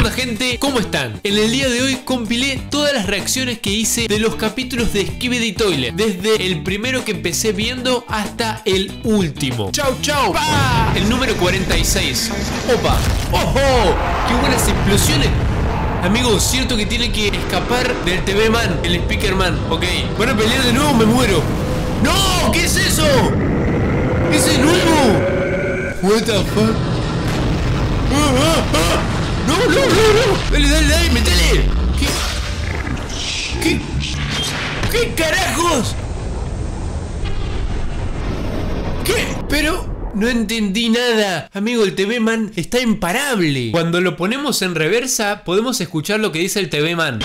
onda, gente? ¿Cómo están? En el día de hoy compilé todas las reacciones que hice de los capítulos de Skibidi Toilet, desde el primero que empecé viendo hasta el último. ¡Chau, chau! ¡Pah! El número 46. ¡Opa! ¡Ojo! ¡Qué buenas explosiones! Amigos, cierto que tiene que escapar del TV Man, el Speaker Man. Ok, van a pelear de nuevo, me muero. ¡No! ¿Qué es eso? ¿Ese es nuevo? What the fuck? No, no, no, no. Dale, dale, dale, metele. ¿Qué carajos? ¿Qué? Pero no entendí nada. Amigo, el TV Man está imparable. Cuando lo ponemos en reversa, podemos escuchar lo que dice el TV Man.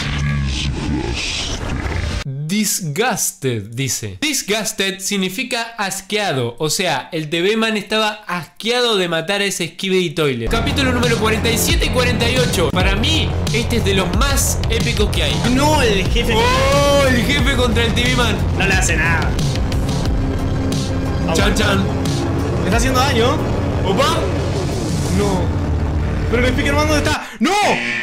Disgusted, dice. Disgusted significa asqueado. O sea, el TV Man estaba asqueado de matar a ese Skibidi Toilet. Capítulo número 47 y 48. Para mí, este es de los más épicos que hay. No, el jefe. ¡Oh! El jefe contra el TV Man. No le hace nada. Chan, chan. ¿Le está haciendo daño? ¿Opa? No. Pero el Speaker Man, ¿dónde está? ¡No!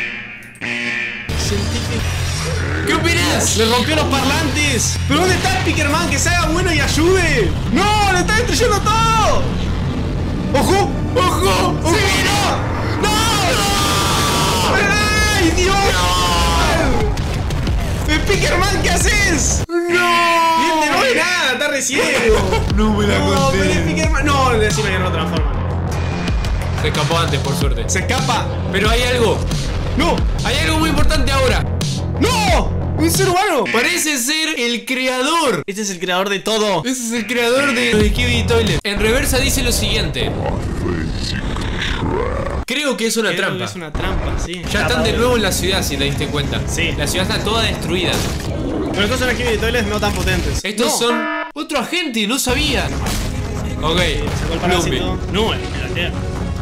¿Qué opinas? ¡Le rompió los parlantes! ¿Pero dónde está el Speaker Man? ¡Que se haga bueno y ayude! ¡No! ¡Le está destruyendo todo! ¡Ojo! ¡Ojo! ¡Ojo! ¡Sí, no! ¡No! ¡Ay, Dios! ¡No! ¡Speaker Man, qué haces! ¡No! Bien, no ve nada, está recién. No me la No, pero el conté. Speaker Man. No, decime que no lo transforma. Se escapó antes, por suerte. Se escapa. Pero hay algo. ¡No! Hay algo muy importante ahora. ¡No! ¡Un ser humano! Parece ser el creador. Este es el creador de todo. Ese es el creador de Skibidi Toilet. En reversa dice lo siguiente. Creo que es una Creo trampa. que es una trampa, sí. Ya están de nuevo en la ciudad, si te diste cuenta. Sí. La ciudad está toda destruida. Pero estos son Skibidi Toilets no tan potentes. Estos No. son otro agente, no sabía. Ok, Sacó el Plumby. parásito. No, el tierra.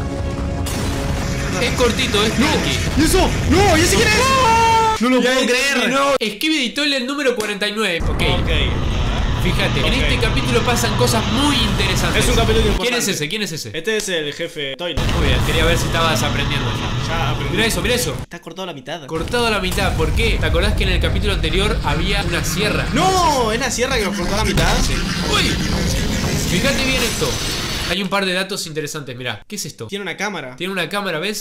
Es cortito, es tranqui. ¿Y eso? ¡No! ¿Y ese quién es? No lo puedo creer. No, Skibidi Toilet número 49. Ok. Ok. Fíjate, en Ok. este capítulo pasan cosas muy interesantes. Es un capítulo importante. ¿Quién es ese? ¿Quién es ese? Este es el jefe Toilet. Muy bien, quería ver si estabas aprendiendo ya. Ya aprendí. Mira eso, mira eso. Está cortado a la mitad. Cortado a la mitad, ¿por qué? ¿Te acordás que en el capítulo anterior había una sierra? ¡No! ¿Es la sierra que nos cortó a la mitad? Sí. ¡Uy! Fíjate bien esto. Hay un par de datos interesantes, mirá. ¿Qué es esto? Tiene una cámara. Tiene una cámara, ¿ves?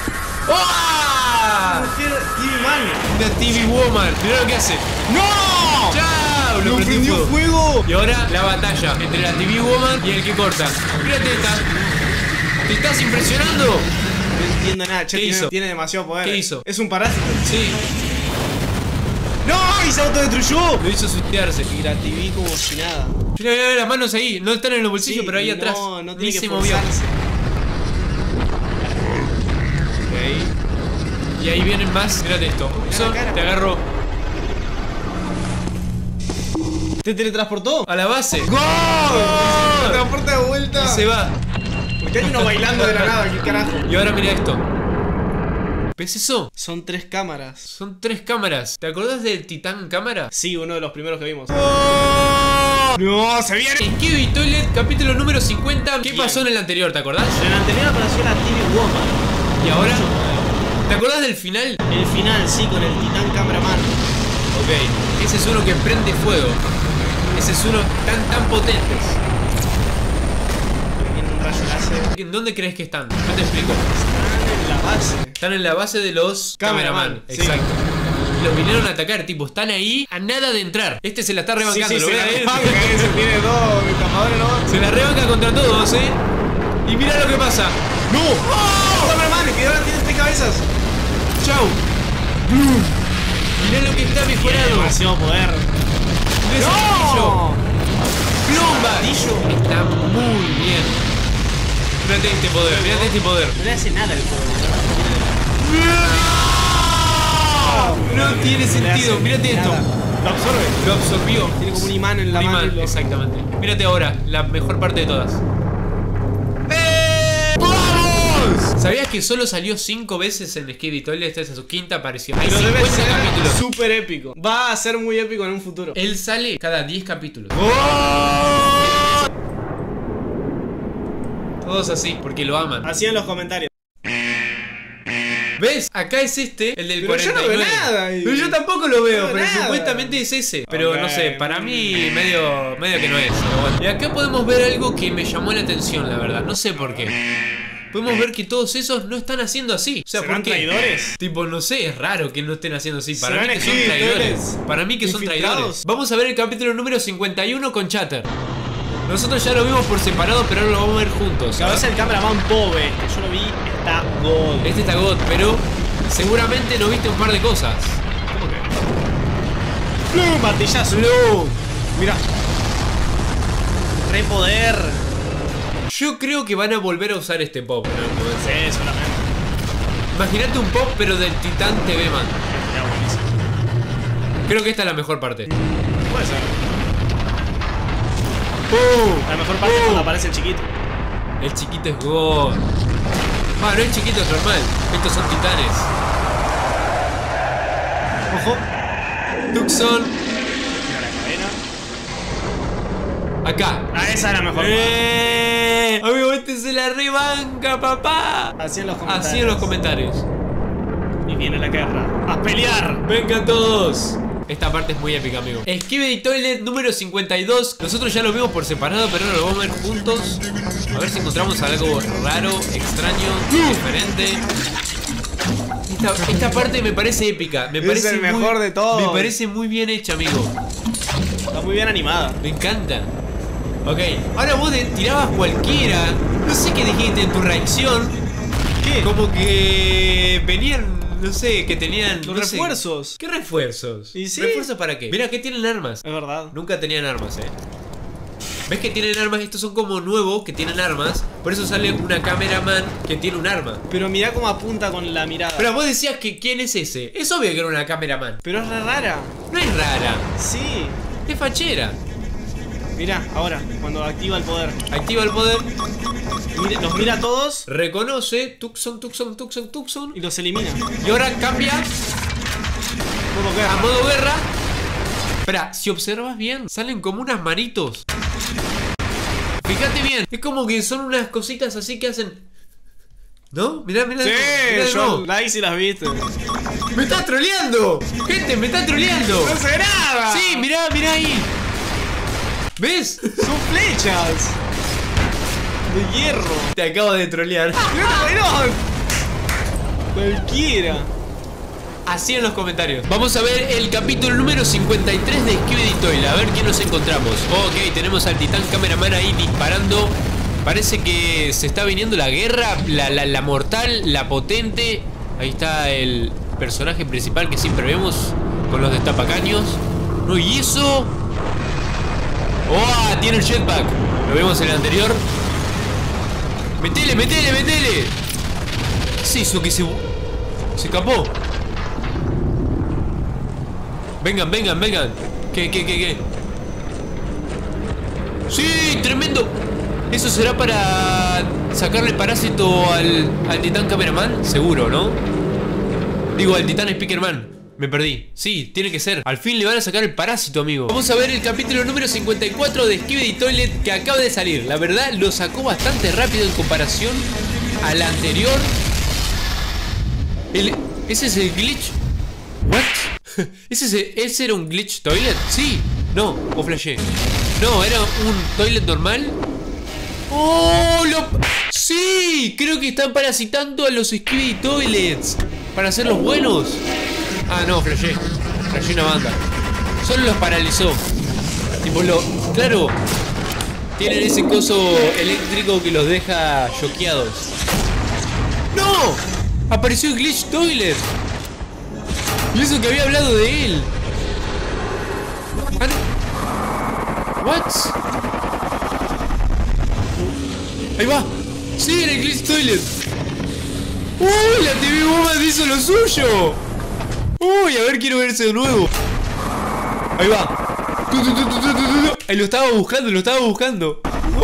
¡Oh! TV Man. Una TV Woman. Mirá lo que hace. ¡No! ¡Chao! Lo ¡Lo prendió prendió fuego. fuego! Y ahora la batalla entre la TV Woman y el que corta. Mírate esta. ¿Te estás impresionando? No entiendo nada. Che, ¿Qué hizo? tiene demasiado poder. ¿Qué hizo? Es un parásito. Sí, ¡No! ¡Y se autodestruyó! lo hizo suicidarse. Y la TV como si nada. Mirá, mirá, las manos ahí. No están en los bolsillos, Sí, pero ahí y atrás. No Ni tiene que se movió. forzarse. Y ahí vienen más. Mírate esto. Eso, la cara. te agarro ¿Te teletransportó? a la base. ¡Gol! Transporta de vuelta. Y se va. Porque hay uno bailando de la nada, ¿qué carajo? Y ahora mira esto. ¿Ves eso? Son 3 cámaras. Son 3 cámaras. ¿Te acordás del Titán Cámara? Sí, uno de los primeros que vimos. ¡Oh! ¡No! ¡Se viene! Skibidi Toilet, capítulo número 50. ¿Qué Bien. pasó en el anterior? ¿Te acordás? En el anterior apareció la TV Woman. Y ahora, ¿te acordás del final? El final, sí, con el Titán Cameraman. Ok, ese es uno que prende fuego. Ese es uno tan potentes. Viene un rayo láser. ¿En dónde crees que están? Yo te explico. Están en la base. Están en la base de los Cameraman, sí. Exacto. Y los vinieron a atacar, tipo, están ahí a nada de entrar. Este se la está rebancando, Sí, ¿lo se ves? la rebanca, ese tiene dos escapadores, ¿no? Se la rebanca contra todos, Y mira lo que pasa. ¡No! ¡Oh! Cameraman, que ahora tiene 3 cabezas. ¡Chau! Mirá lo que está Tiene mejorado. demasiado poder. Mirá ese martillo. ¡No! ¡Plumba! martillo. Está muy bien. Mirate este poder, mirate este poder. No le hace nada el poder. No tiene sentido, mirate esto. Lo absorbe. Lo absorbió. Tiene como un imán en la Un mano. imán, y lo- exactamente. Mírate ahora, la mejor parte de todas. ¡Vamos! ¿Sabías que solo salió 5 veces en Skibidi Toilet? Esta es su quinta aparición. Hay Pero debe 50 ser capítulos. súper épico. Va a ser muy épico en un futuro. Él sale cada 10 capítulos. Todos así, porque lo aman. Así en los comentarios. ¿Ves? Acá es este, el del Pero 49. yo no veo nada. Pero yo tampoco lo veo, No veo pero nada. supuestamente es ese. Pero Ok. no sé, para mí medio que no es. Pero bueno. Y acá podemos ver algo que me llamó la atención, la verdad. No sé por qué. Podemos ver que todos esos no están haciendo así. O sea, ¿Serán ¿por qué? traidores? Tipo, no sé, es raro que no estén haciendo así. Para mí ¿Serán que son escritores traidores. Para mí que son infiltrados? traidores. Vamos a ver el capítulo número 51 con Chatter. Nosotros ya lo vimos por separado, pero ahora lo vamos a ver juntos. Cabeza del cameraman Pobe. Yo lo vi, está God. Este está God, pero seguramente no viste un par de cosas. ¿Cómo que? ¡Plum! Martillazo. Mira. Re poder. Yo creo que van a volver a usar este pop. ¿No? Sí, solamente. Imagínate un pop, pero del Titán TV Man. Ya, buenísimo. Creo que esta es la mejor parte. Puede ser. La mejor parte es cuando aparece el chiquito. El chiquito es God. No es chiquito, es normal. Estos son titanes. Ojo. Tucson. Mira la cadena. Acá. Ah, esa es la mejor parte. Amigo, este se la rebanca, papá. Así en los comentarios. Así en los comentarios. Y viene la guerra. ¡A pelear! Vengan todos. Esta parte es muy épica, amigo. Skibidi Toilet número 52. Nosotros ya lo vimos por separado, pero ahora lo vamos a ver juntos. A ver si encontramos algo raro, extraño, diferente. Esta parte me parece épica. Me parece el mejor de todos. Me parece muy bien hecha, amigo. Está muy bien animada. Me encanta. Ok, ahora vos tirabas cualquiera. No sé qué dijiste en tu reacción. ¿Qué? Como que venían, no sé, que tenían Los no sé. refuerzos. ¿Qué refuerzos? ¿Y sí? ¿Refuerzos para qué? Mira que tienen armas. Es verdad. Nunca tenían armas, ¿Ves que tienen armas? Estos son como nuevos que tienen armas. Por eso sale una cameraman que tiene un arma. Pero mirá cómo apunta con la mirada. Pero vos decías que ¿quién es ese? Es obvio que era una cameraman. Pero es re rara. No es rara, Sí. es fachera. Mirá, ahora, cuando activa el poder. Activa el poder, Los mira a todos reconoce, Tucson, Tucson, Tucson, Tucson. y los elimina. Y ahora cambia Modo a guerra. modo guerra. Espera, si observas bien, salen como unas manitos. Fíjate bien, es como que son unas cositas así que hacen. ¿No? Mirá, mirá. Sí, mirá de yo nuevo. la hice y las viste. ¡Me está troleando! ¡Gente, me está troleando! ¡No se graba! Sí, mirá, mirá ahí. ¿Ves? Son flechas de hierro. Te acabo de trolear. ¡No! Cualquiera. Así en los comentarios. Vamos a ver el capítulo número 53 de Skibidi Toilet. A ver qué nos encontramos. Ok, tenemos al titán cameraman ahí disparando. Parece que se está viniendo la guerra. La mortal, la potente. Ahí está el personaje principal que siempre vemos con los destapacaños. No, y eso. ¡Oh! Tiene el jetpack. Lo vemos en el anterior. ¡Metele, metele, metele! ¿Qué es eso que se escapó? Vengan, vengan, vengan. ¿Qué? ¡Sí! ¡Tremendo! ¿Eso será para sacarle el parásito al titán cameraman? Seguro, ¿no? Digo, al titán speakerman. Me perdí. Sí, tiene que ser. Al fin le van a sacar el parásito, amigo. Vamos a ver el capítulo número 54 de Skibidi Toilet que acaba de salir. La verdad, lo sacó bastante rápido en comparación al anterior. ¿Ese es el glitch? ¿What? ¿Ese era un glitch toilet? Sí. No, o flashé. No, era un toilet normal. ¡Oh! ¡Sí! Creo que están parasitando a los Skibidi Toilets para hacerlos buenos. Ah, no, flashé una banda. Solo los paralizó. Tipo, claro, tienen ese coso eléctrico que los deja choqueados. ¡No! Apareció el Glitch Toilet. Y eso que había hablado de él. ¿What? Ahí va. Sí, era el Glitch Toilet. ¡Uy! La TV Woman hizo lo suyo. Uy, a ver, quiero verse de nuevo. Ahí va. Ahí lo estaba buscando.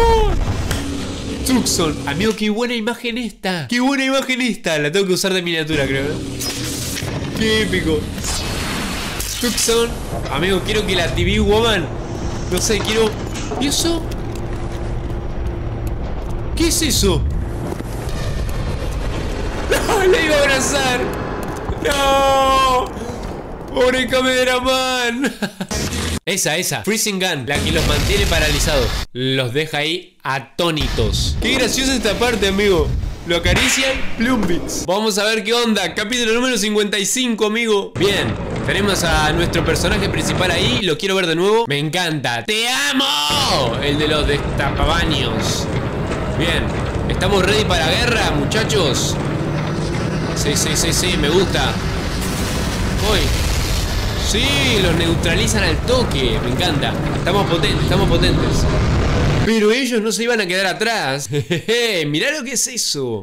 Tucson. Amigo, qué buena imagen esta. Qué buena imagen esta. La tengo que usar de miniatura, creo. Qué épico. Tucson. Amigo, quiero que la TV Woman. No sé, quiero. ¿Y eso? ¿Qué es eso? ¡Le iba a abrazar! ¡No! ¡Pobre cameraman! Esa, Freezing Gun, la que los mantiene paralizados. Los deja ahí atónitos. Qué graciosa esta parte, amigo. Lo acarician, plumbits. Vamos a ver qué onda. Capítulo número 55, amigo. Bien, tenemos a nuestro personaje principal ahí. Lo quiero ver de nuevo. Me encanta. ¡Te amo! El de los destapabaños. Bien, ¿estamos ready para la guerra, muchachos? Sí, me gusta. Uy. Sí, los neutralizan al toque. Me encanta. Estamos potentes. Pero ellos no se iban a quedar atrás. Jejeje, mirá lo que es eso.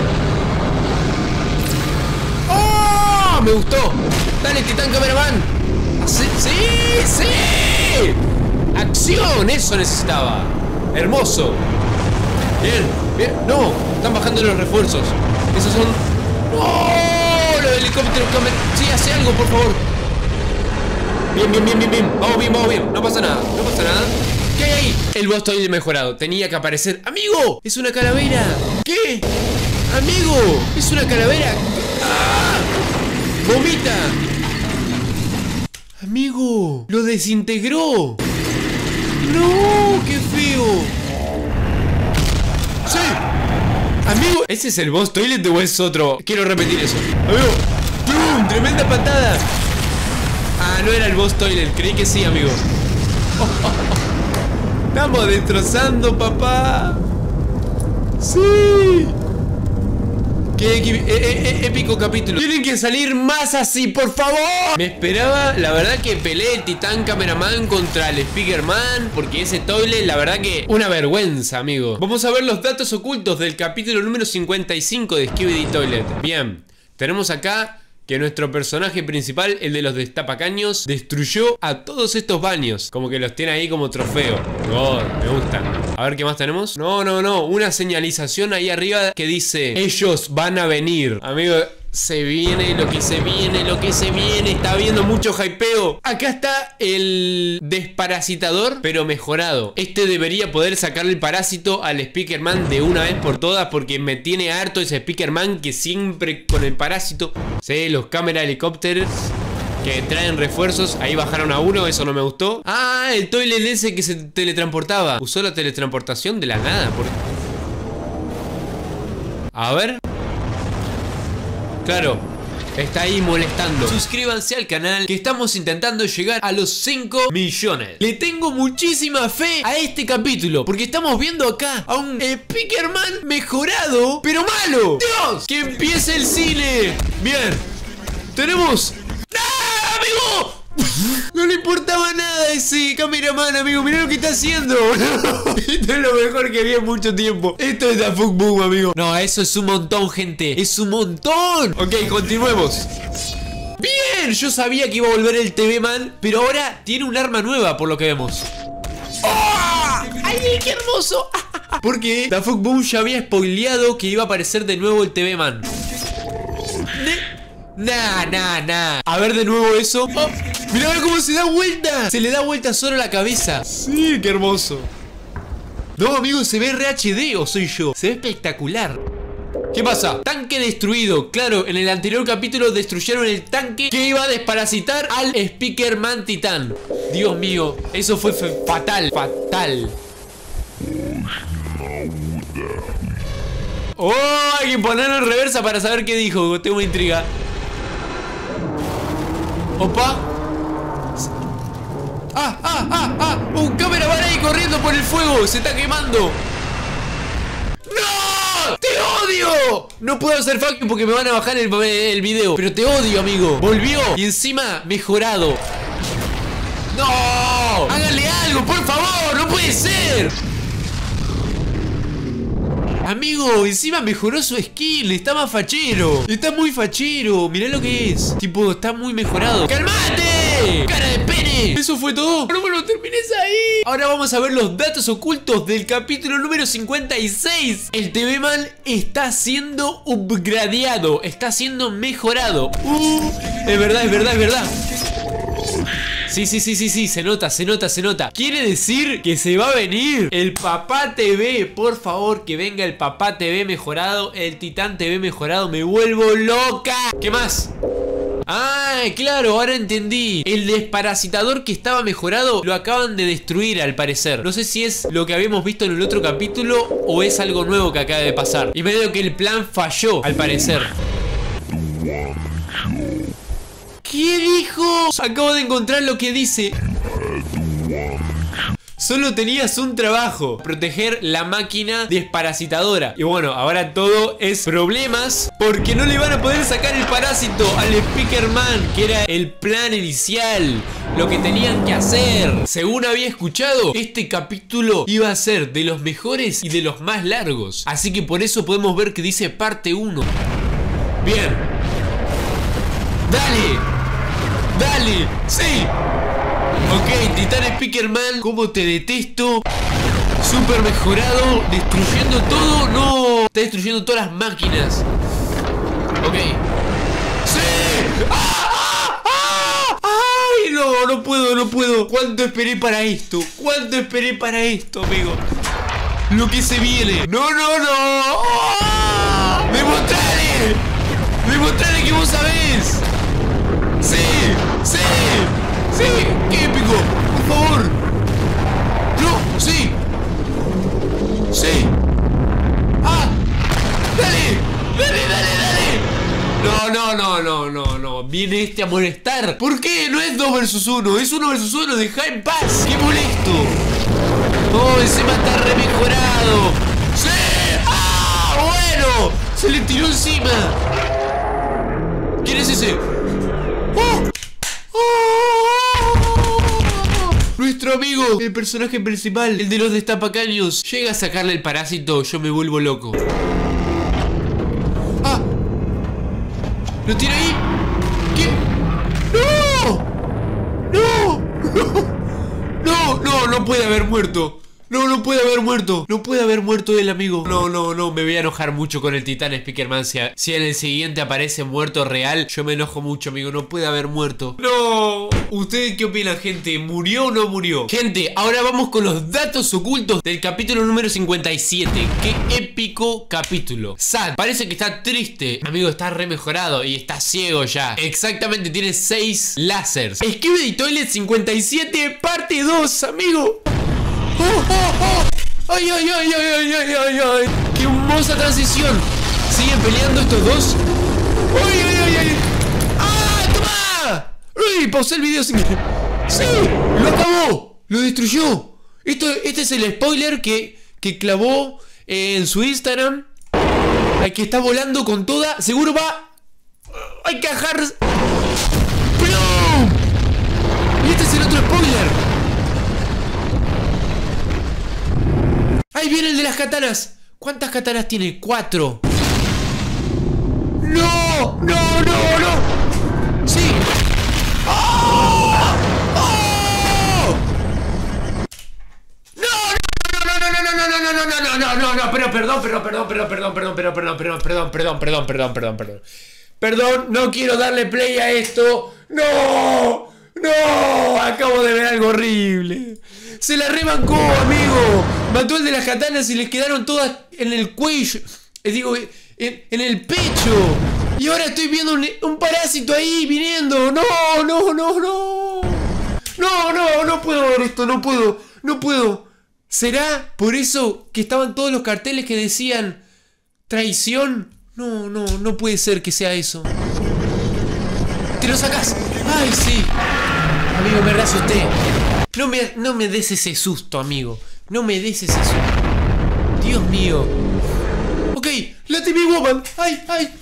¡Oh! Me gustó. Dale, Titán Cameraman. ¡Sí! ¡Acción! Eso necesitaba. Hermoso. Bien. No, están bajando los refuerzos. Esos son... ¡Oh! Los helicópteros. Sí, hace algo, por favor. Bien. Vamos bien. No pasa nada. ¿Qué hay ahí? El boss toile mejorado. Tenía que aparecer. ¡Amigo! ¡Es una calavera! ¿Qué? ¡Amigo! ¡Es una calavera! ¡Ah! ¡Vomita! ¡Amigo! ¡Lo desintegró! ¡No! ¡Qué feo! ¡Sí! ¡Amigo! ¿Ese es el boss toilet o es otro? Quiero repetir eso. ¡Amigo! ¡Pum! ¡Tremenda patada! Ah, no era el boss toilet. Creí que sí, amigo. Estamos destrozando, papá. Sí. Qué épico capítulo. Tienen que salir más así, por favor. Me esperaba, la verdad, que pelee el Titán Cameraman contra el Speakerman, porque ese toilet, la verdad que una vergüenza, amigo. Vamos a ver los datos ocultos del capítulo número 55 de Skibidi Toilet. Bien, tenemos acá que nuestro personaje principal, el de los destapacaños, destruyó a todos estos baños. Como que los tiene ahí como trofeo. Oh, me gusta. A ver qué más tenemos. No. Una señalización ahí arriba que dice: ellos van a venir. Amigo, se viene lo que se viene. Está habiendo mucho hypeo. Acá está el desparasitador, pero mejorado. Este debería poder sacarle el parásito al Speakerman de una vez por todas, porque me tiene harto ese Speakerman que siempre con el parásito. Sí, los cámara helicópteros que traen refuerzos. Ahí bajaron a uno, eso no me gustó. Ah, el toilet ese que se teletransportaba. Usó la teletransportación de la nada. A ver. Claro, está ahí molestando. Suscríbanse al canal, que estamos intentando llegar a los 5 millones. Le tengo muchísima fe a este capítulo, porque estamos viendo acá a un Speakerman mejorado, pero malo. ¡Dios! ¡Que empiece el cine! Bien, tenemos... ¡Ah, amigo! No le importaba nada a ese cameraman, amigo. Mirá lo que está haciendo. Esto es lo mejor que vi en mucho tiempo. Esto es Daft Boom, amigo. No, eso es un montón, gente. Es un montón. Ok, continuemos. Bien, yo sabía que iba a volver el TV Man, pero ahora tiene un arma nueva, por lo que vemos. ¡Oh! ¡Ay, qué hermoso! Porque Daft Boom ya había spoileado que iba a aparecer de nuevo el TV Man. Nah. A ver de nuevo eso. Oh, mirá cómo se da vuelta. Se le da vuelta solo la cabeza. Sí, qué hermoso. No, amigo, se ve RHD o soy yo. Se ve espectacular. ¿Qué pasa? Tanque destruido. Claro, en el anterior capítulo destruyeron el tanque que iba a desparasitar al Speakerman Titán. Dios mío, eso fue fatal. Oh, hay que ponerlo en reversa para saber qué dijo. Tengo una intriga. Opa. Un cameraman ahí corriendo por el fuego. Se está quemando. ¡No! ¡Te odio! No puedo hacer fucking porque me van a bajar el video. Pero te odio, amigo. Volvió. Y encima mejorado. ¡No! ¡Háganle algo, por favor! ¡No puede ser! Amigo, encima mejoró su skin. Está más fachero. Está muy fachero. Mirá lo que es. Tipo, está muy mejorado. ¡Calmate! ¡Cara de pene! ¿Eso fue todo? No me lo termines ahí. Ahora vamos a ver los datos ocultos del capítulo número 56. El TV Man está siendo upgradeado. Está siendo mejorado. Es verdad. Sí, se nota. Quiere decir que se va a venir el Papá TV. Por favor, que venga el Papá TV mejorado, el Titán TV mejorado. Me vuelvo loca. ¿Qué más? Ah, claro, ahora entendí. El desparasitador que estaba mejorado lo acaban de destruir al parecer. No sé si es lo que habíamos visto en el otro capítulo o es algo nuevo que acaba de pasar. Y me digo que el plan falló al parecer. ¿Qué dijo? Acabo de encontrar lo que dice. Solo tenías un trabajo: proteger la máquina desparasitadora. Y bueno, ahora todo es problemas, porque no le van a poder sacar el parásito al Speakerman, que era el plan inicial, lo que tenían que hacer. Según había escuchado, este capítulo iba a ser de los mejores y de los más largos. Así que por eso podemos ver que dice parte 1. Bien. Dale, sí. Ok, Titán Speakerman, ¿cómo te detesto? Súper mejorado, destruyendo todo. No, está destruyendo todas las máquinas. Ok. ¡Sí! ¡Ah! ¡Ay, no puedo! ¿Cuánto esperé para esto? Amigo? Lo que se viene. ¡No! ¡Ah! ¡Demostrale que vos sabés! ¡Sí! ¡Qué épico! ¡Por favor! ¡No! ¡Sí! ¡Ah! ¡Dale! No. Viene este a molestar. ¿Por qué? No es 2 versus 1. Es 1 versus 1. Deja en paz. ¡Qué molesto! ¡Oh, encima está remejorado! ¡Sí! ¡Ah! ¡Bueno! Se le tiró encima. ¿Quién es ese? ¡Oh! Nuestro amigo, el personaje principal, el de los destapacaños, llega a sacarle el parásito. Yo me vuelvo loco. ¡Ah! ¿Lo tiene ahí? ¿Qué? No puede haber muerto. No puede haber muerto. No puede haber muerto el amigo. No, me voy a enojar mucho con el Titán Speakerman. Si en el siguiente aparece muerto real, yo me enojo mucho, amigo. No puede haber muerto. No. ¿Ustedes qué opinan, gente? ¿Murió o no murió? Gente, ahora vamos con los datos ocultos del capítulo número 57. Qué épico capítulo. Sad, parece que está triste. Amigo, está re mejorado y está ciego ya. Exactamente, tiene 6 láseres. Skibidi Toilet 57 parte 2, amigo. ¡Ay! ¡Qué hermosa transición! ¿Siguen peleando estos dos? ¡Ay! ¡Ah! ¡Toma! ¡Uy! Pausé el video sin... ¡Sí! ¡Lo acabó! ¡Lo destruyó! Este es el spoiler que clavó en su Instagram. El que está volando con toda... Seguro va... ¡Hay que ajar! ¡Plum! Y este es el otro spoiler. ¡Ahí viene el de las katanas! ¿Cuántas katanas tiene? 4. ¡No! ¡Sí! ¡Oh! No, pero perdón, no quiero darle play a esto. ¡No! Acabo de ver algo horrible. Se la rebancó, amigo. Mató el de las katanas y les quedaron todas en el cuello. Digo, en el pecho. Y ahora estoy viendo un parásito ahí viniendo. No puedo ver esto. No puedo. ¿Será por eso que estaban todos los carteles que decían traición? No puede ser que sea eso. ¿Te lo sacas? ¡Ay, sí! Amigo, me asusté. No me des ese susto, amigo. No me des ese susto. Dios mío. Ok, la TV Woman. ¡Ay!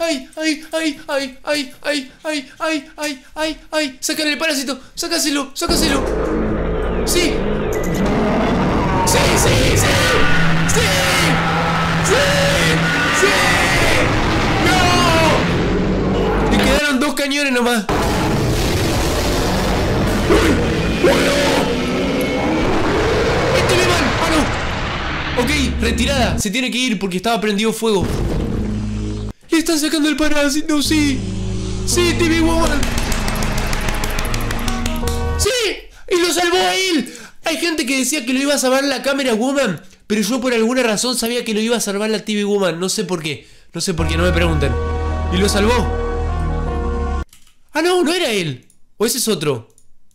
¡Sácale el parásito! ¡Sácaselo! ¡Sí! ¡No! Le quedaron 2 cañones nomás. Ok, retirada. Se tiene que ir porque estaba prendido fuego. Le están sacando el parásito, sí. Sí, TV Woman. Sí. ¡Y lo salvó a él! Hay gente que decía que lo iba a salvar la Camera Woman, pero yo por alguna razón sabía que lo iba a salvar la TV Woman. No sé por qué. No sé por qué, no me pregunten. Y lo salvó. Ah, no, no era él. O ese es otro.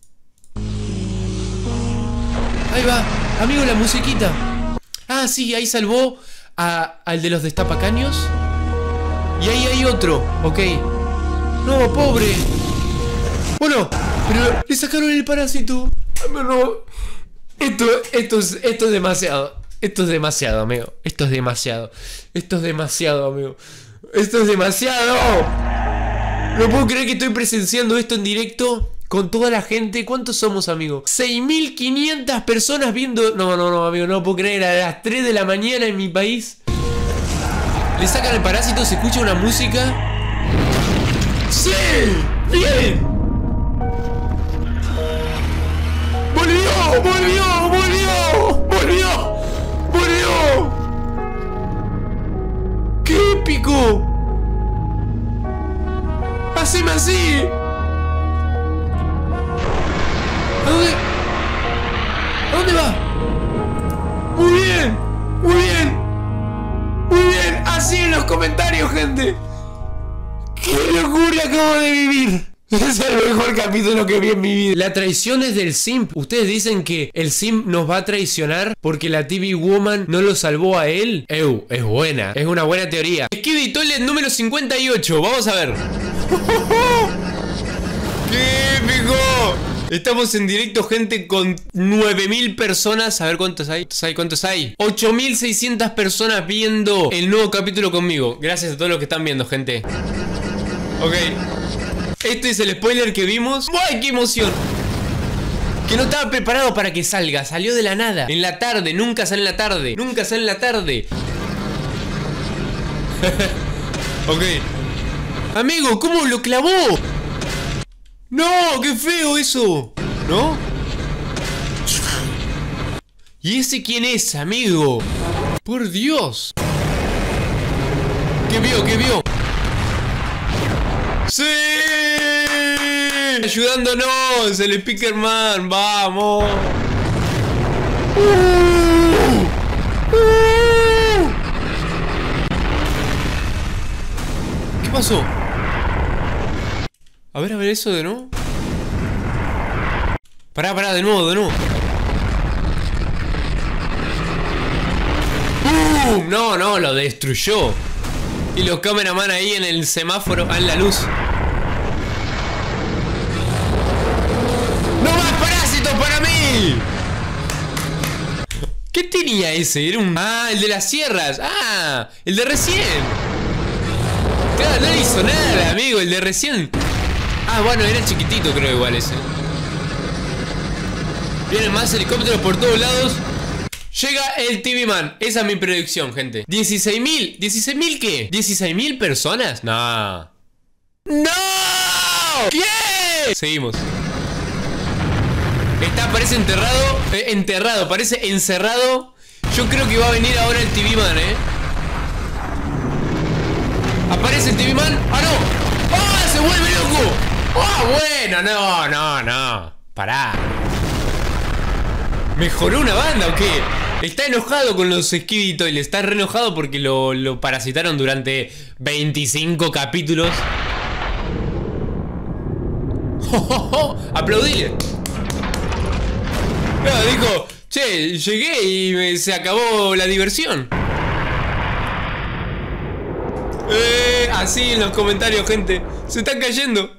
Ahí va. Amigo, la musiquita. Ah, sí, ahí salvó al de los destapacaños. Y ahí hay otro. Ok. No, pobre. Bueno, pero le sacaron el parásito. No. Esto es demasiado. Esto es demasiado, amigo. Esto es demasiado. Esto es demasiado, amigo. Esto es demasiado. No puedo creer que estoy presenciando esto en directo con toda la gente. ¿Cuántos somos, amigo? 6.500 personas viendo. No, amigo, no puedo creer. A las 3 de la mañana en mi país. Le sacan el parásito, se escucha una música. ¡Sí! ¡Bien! ¡Volvió! ¡Qué épico! ¡Haceme así! ¿A dónde va? Muy bien. Así en los comentarios, gente. ¡Qué locura acabo de vivir! Es el mejor capítulo que vi en mi vida. La traición es del simp. Ustedes dicen que el simp nos va a traicionar porque la TV Woman no lo salvó a él. Es buena. Es una buena teoría. Skibidi Toilet número 58. Vamos a ver. ¡Qué épico! Estamos en directo, gente, con 9.000 personas. A ver cuántos hay. ¿Cuántos hay? 8.600 personas viendo el nuevo capítulo conmigo. Gracias a todos los que están viendo, gente. Ok. Este es el spoiler que vimos. ¡Ay, qué emoción! Que no estaba preparado para que salga. Salió de la nada. En la tarde. Nunca sale en la tarde. Ok. Amigo, ¿cómo lo clavó? ¡No! ¡Qué feo eso! ¿No? ¿Y ese quién es, amigo? ¡Por Dios! ¿Qué vio? ¡Sí! ¡Ayudándonos! ¡El Speakerman! ¡Vamos! ¿Qué pasó? A ver eso de nuevo. Pará, de nuevo. No, lo destruyó. Y los cameraman ahí en el semáforo, en la luz. ¡No más parásitos para mí! ¿Qué tenía ese? Era un... Ah, el de las sierras. Ah, el de recién. Claro, no le hizo nada, amigo, el de recién. Ah, bueno, era chiquitito, creo, igual ese. Vienen más helicópteros por todos lados. Llega el TV Man. Esa es mi predicción, gente. 16.000. ¿16.000 qué? ¿16.000 personas? No. ¡No! ¿Qué? Seguimos. Parece enterrado. Parece encerrado. Yo creo que va a venir ahora el TV Man, Aparece el TV Man. ¡Ah, no! ¡Ah, se vuelve loco! ¡Ah, bueno! No. Pará. ¿Mejoró una banda o qué? Está enojado con los Skibidi Toilet. Está re enojado porque lo parasitaron durante 25 capítulos. Aplaudile. No, dijo, che, llegué y se acabó la diversión. Así en los comentarios, gente. Se están cayendo.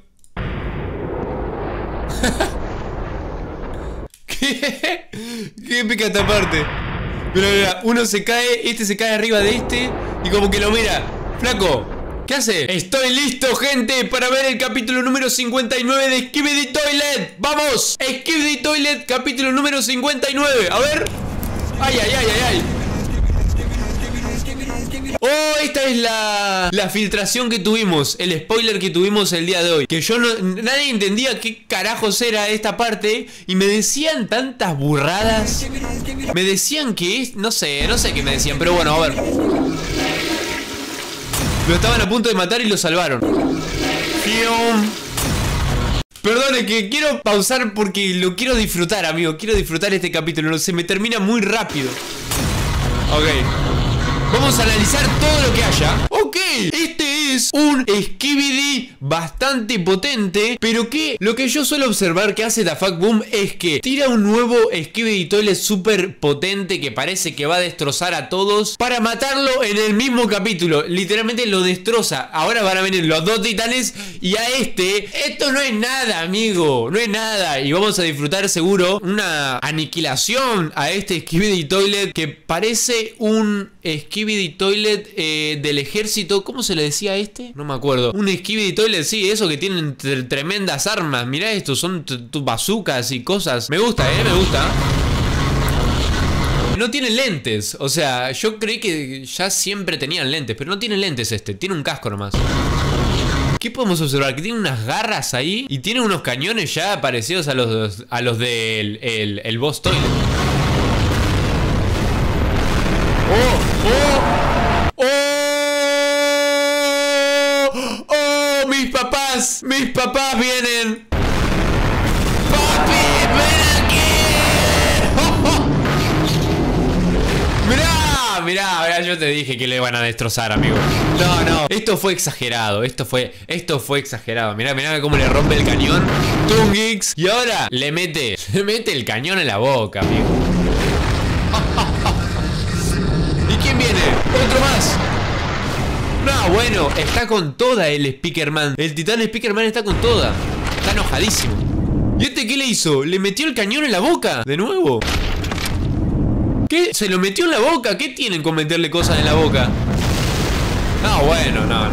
¿Qué épica esta parte. Mira, uno se cae, este se cae arriba de este y como que lo mira. Flaco, ¿qué hace? Estoy listo, gente, para ver el capítulo número 59 de Skibidi Toilet. ¡Vamos! Skibidi Toilet, capítulo número 59. A ver. Ay. Oh, esta es la filtración que tuvimos, el spoiler que tuvimos el día de hoy. Que nadie entendía qué carajos era esta parte. Y me decían tantas burradas. Me decían que es... No sé qué me decían, pero bueno, a ver. Lo estaban a punto de matar y lo salvaron. Perdón, es que quiero pausar porque lo quiero disfrutar, amigo. Quiero disfrutar este capítulo. Se me termina muy rápido. Ok. Vamos a analizar todo lo que haya. Ok, este es un Skibidi bastante potente, pero que lo que yo suelo observar que hace DaFuckBoom es que tira un nuevo Skibidi Toilet súper potente que parece que va a destrozar a todos para matarlo en el mismo capítulo. Literalmente lo destroza. Ahora van a venir los dos titanes y a esto no es nada, amigo. No es nada. Y vamos a disfrutar seguro una aniquilación a este Skibidi Toilet que parece un Skibidi Toilet del ejército. ¿Cómo se le decía a este? No me acuerdo. Un Skibidi Toilet, sí, eso que tienen tremendas armas. Mirá esto, son bazucas y cosas. Me gusta, me gusta. No tiene lentes. O sea, yo creí que ya siempre tenían lentes, pero no tiene lentes este. Tiene un casco nomás. ¿Qué podemos observar? Que tiene unas garras ahí y tiene unos cañones ya parecidos a los del el Boss Toilet. ¡Oh! Mis papás vienen. ¡Papi, ven aquí! ¡Oh! Mirá, yo te dije que le van a destrozar, amigo. No, esto fue exagerado. Esto fue exagerado. Mirá cómo le rompe el cañón Tungix. Y ahora le mete el cañón en la boca, amigo. ¿Y quién viene? ¡Otro más! No, bueno, está con toda el Speakerman. El titán Speakerman está con toda. Está enojadísimo. ¿Y este qué le hizo? ¿Le metió el cañón en la boca? ¿De nuevo? ¿Qué? ¿Se lo metió en la boca? ¿Qué tienen con meterle cosas en la boca? No, bueno, no.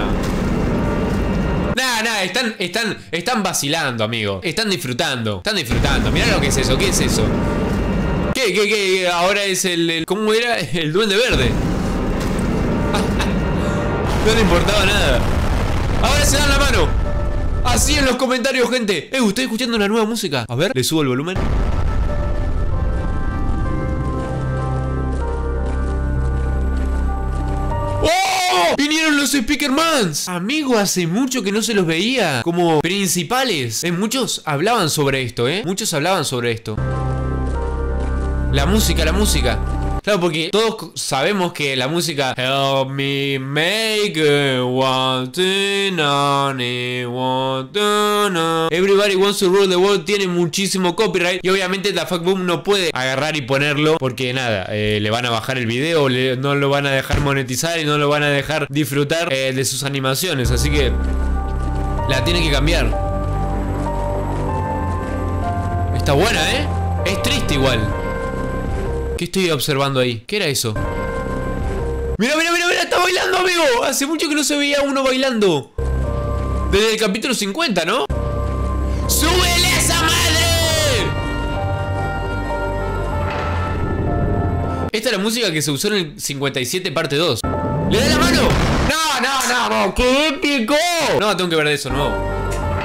Están vacilando, amigo. Están disfrutando. Mirá lo que es eso. ¿Qué es eso? ¿Qué? Ahora es el ¿cómo era? El duende verde. No le importaba nada. Ahora se dan la mano. Así en los comentarios, gente. ¿Estoy escuchando una nueva música? A ver, le subo el volumen. ¡Oh! ¡Vinieron los Speakermans! Amigo, hace mucho que no se los veía como principales. Muchos hablaban sobre esto, Muchos hablaban sobre esto. La música. Claro, porque todos sabemos que la música Help me make it one thing, want to know. Everybody wants to rule the world tiene muchísimo copyright. Y obviamente DaFuckBoom no puede agarrar y ponerlo porque nada, le van a bajar el video, no lo van a dejar monetizar y no lo van a dejar disfrutar de sus animaciones. Así que la tiene que cambiar. Está buena, Es triste igual. ¿Qué estoy observando ahí? ¿Qué era eso? ¡Mira! ¡Está bailando, amigo! Hace mucho que no se veía uno bailando. Desde el capítulo 50, ¿no? ¡Súbele a esa madre! Esta es la música que se usó en el 57 parte 2. ¡Le da la mano! ¡No! ¡Qué épico! No, tengo que ver de eso, no.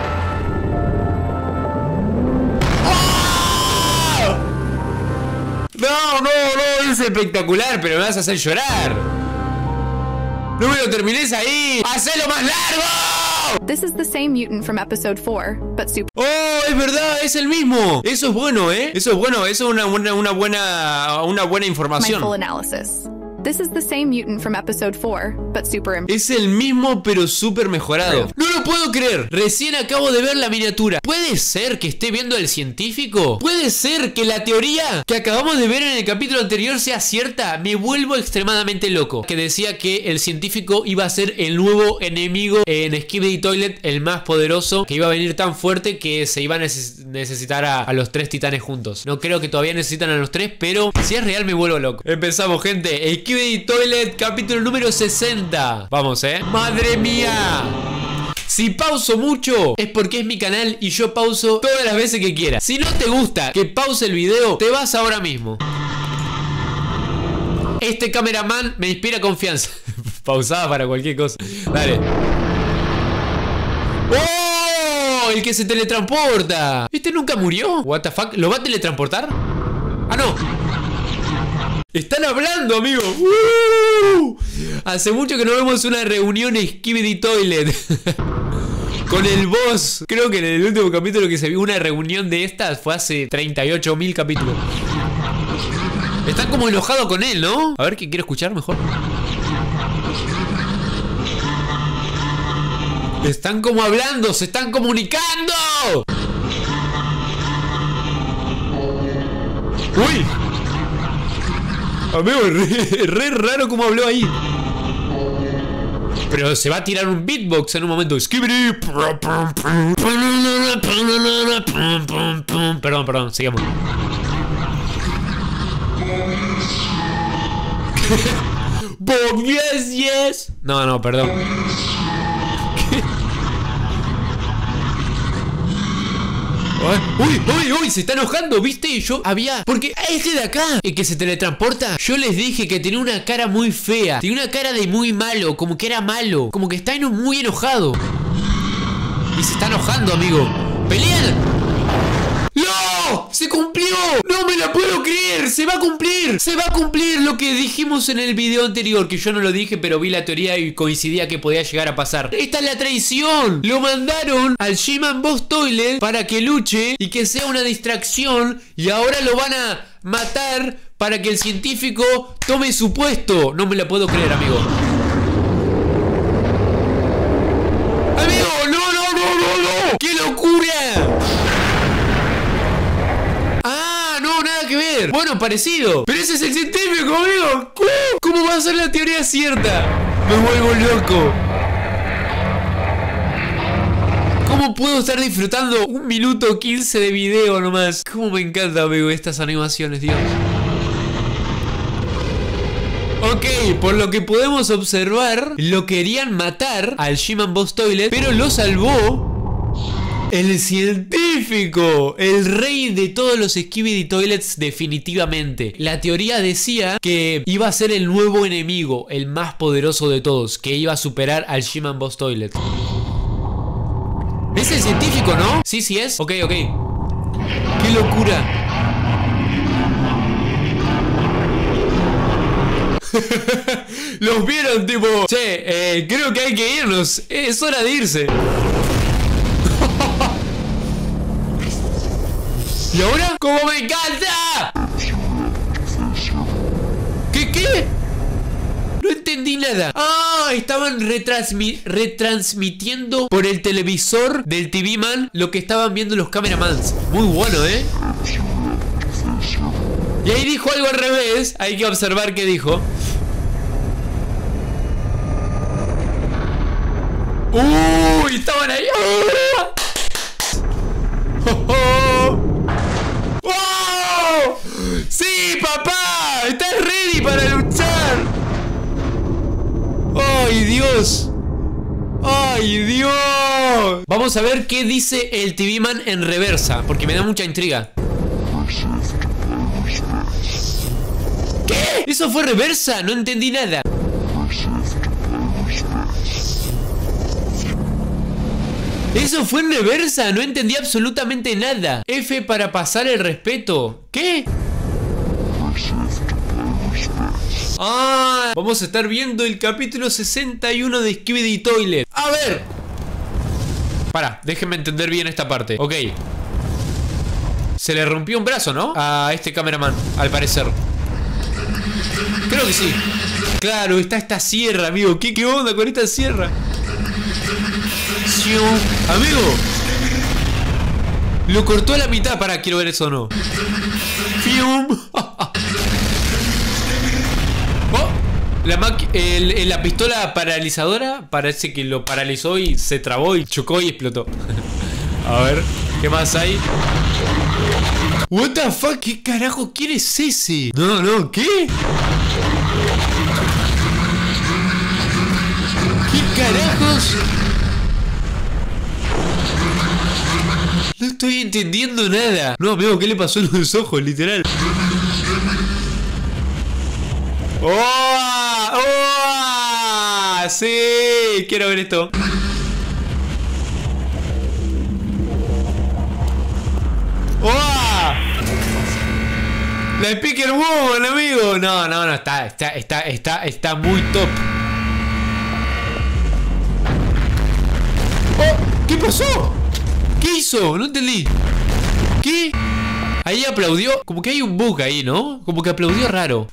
No, es espectacular, pero me vas a hacer llorar. No me lo termines ahí. ¡Hacelo más largo! This is the same mutant from episode 4, but super. ¡Oh, es verdad! Es el mismo. Eso es bueno, Eso es bueno. Eso es una buena información. My full analysis. This is the same mutant from episode 4, but super. Es el mismo, pero súper mejorado. No lo puedo creer. Recién acabo de ver la miniatura. ¿Puede ser que esté viendo el científico? ¿Puede ser que la teoría que acabamos de ver en el capítulo anterior sea cierta? Me vuelvo extremadamente loco. Que decía que el científico iba a ser el nuevo enemigo en Skibidi Toilet, el más poderoso, que iba a venir tan fuerte que se iba a necesitar a los tres titanes juntos. No creo que todavía necesitan a los tres, pero si es real me vuelvo loco. Empezamos, gente. Skibidi Toilet, capítulo número 60. Vamos, ¡Madre mía! Si pauso mucho es porque es mi canal y yo pauso todas las veces que quiera. Si no te gusta que pause el video, te vas ahora mismo. Este cameraman me inspira confianza. Pausada para cualquier cosa. Dale. ¡Oh! El que se teletransporta. ¿Este nunca murió? What the fuck? ¿Lo va a teletransportar? Ah, no. Están hablando, amigo. Hace mucho que no vemos una reunión Skibidi Toilet. con el boss. Creo que en el último capítulo que se vio una reunión de estas fue hace 38.000 capítulos. Están como enojados con él, ¿no? A ver, ¿qué quiero escuchar mejor? Están como hablando, se están comunicando. ¡Uy! Amigo, re raro como habló ahí. Pero se va a tirar un beatbox en un momento. Perdón, sigamos. Bob, yes. No, perdón. Uy, se está enojando, ¿viste? Yo había... Porque este de acá, el que se teletransporta, yo les dije que tenía una cara muy fea. Tenía una cara de muy malo, como que era malo. Como que está muy enojado. Y se está enojando, amigo. ¡Pelean! ¡No! ¡Se cumplió! ¡No me la puedo creer! ¡Se va a cumplir! ¡Se va a cumplir lo que dijimos en el video anterior! Que yo no lo dije, pero vi la teoría y coincidía que podía llegar a pasar. ¡Esta es la traición! Lo mandaron al She-Man Boss Toilet para que luche y que sea una distracción. Y ahora lo van a matar para que el científico tome su puesto. No me la puedo creer, amigo. ¡Amigo! ¡No! ¡Qué locura! Nada que ver. Bueno, parecido. Pero ese es el científico, amigo. ¿Cómo va a ser la teoría cierta? Me vuelvo loco. ¿Cómo puedo estar disfrutando 1 minuto 15 de video nomás? Cómo me encanta, amigo, estas animaciones, Dios. Ok, por lo que podemos observar, lo querían matar al She-Man Boss Toilet, pero lo salvó el científico, el rey de todos los Skibidi Toilets, definitivamente. La teoría decía que iba a ser el nuevo enemigo, el más poderoso de todos, que iba a superar al She-Man Boss Toilet. ¿Es el científico, no? Sí es. Ok. ¡Qué locura! Los vieron tipo... Che, creo que hay que irnos. Es hora de irse. ¿Y ahora? ¡Cómo me encanta! ¿Qué? No entendí nada. Estaban retransmitiendo por el televisor del TV Man lo que estaban viendo los cameramans. Muy bueno, ¿eh? Y ahí dijo algo al revés. Hay que observar qué dijo. Estaban ahí. ¡Oh! ¡Sí, papá! ¡Estás ready para luchar! ¡Ay, Dios! ¡Ay, Dios! Vamos a ver qué dice el TV Man en reversa, porque me da mucha intriga. ¿Qué? ¿Eso fue reversa? No entendí nada. Eso fue en reversa, no entendí absolutamente nada. F para pasar el respeto. ¿Qué? Vamos a estar viendo el capítulo 61 de Skibidi Toilet. A ver. Pará, déjenme entender bien esta parte. Ok. Se le rompió un brazo, ¿no? A este cameraman, al parecer. Creo que sí. Claro, está esta sierra, amigo. ¿Qué onda con esta sierra? Amigo, lo cortó a la mitad. Para, quiero ver eso o no. La pistola paralizadora parece que lo paralizó y se trabó y chocó y explotó. A ver, ¿qué más hay? What the fuck, ¿qué carajo? ¿Quién es ese? No, ¿qué? ¿Qué carajos? No estoy entendiendo nada. No, amigo, ¿qué le pasó en los ojos? Literal. ¡Oh! Sí, quiero ver esto. ¡Oh! La Speaker Woman, amigo. No, está muy top. ¡Oh! ¿Qué pasó? ¿Qué hizo? No entendí. ¿Qué? Ahí aplaudió. Como que hay un bug ahí, ¿no? Como que aplaudió raro.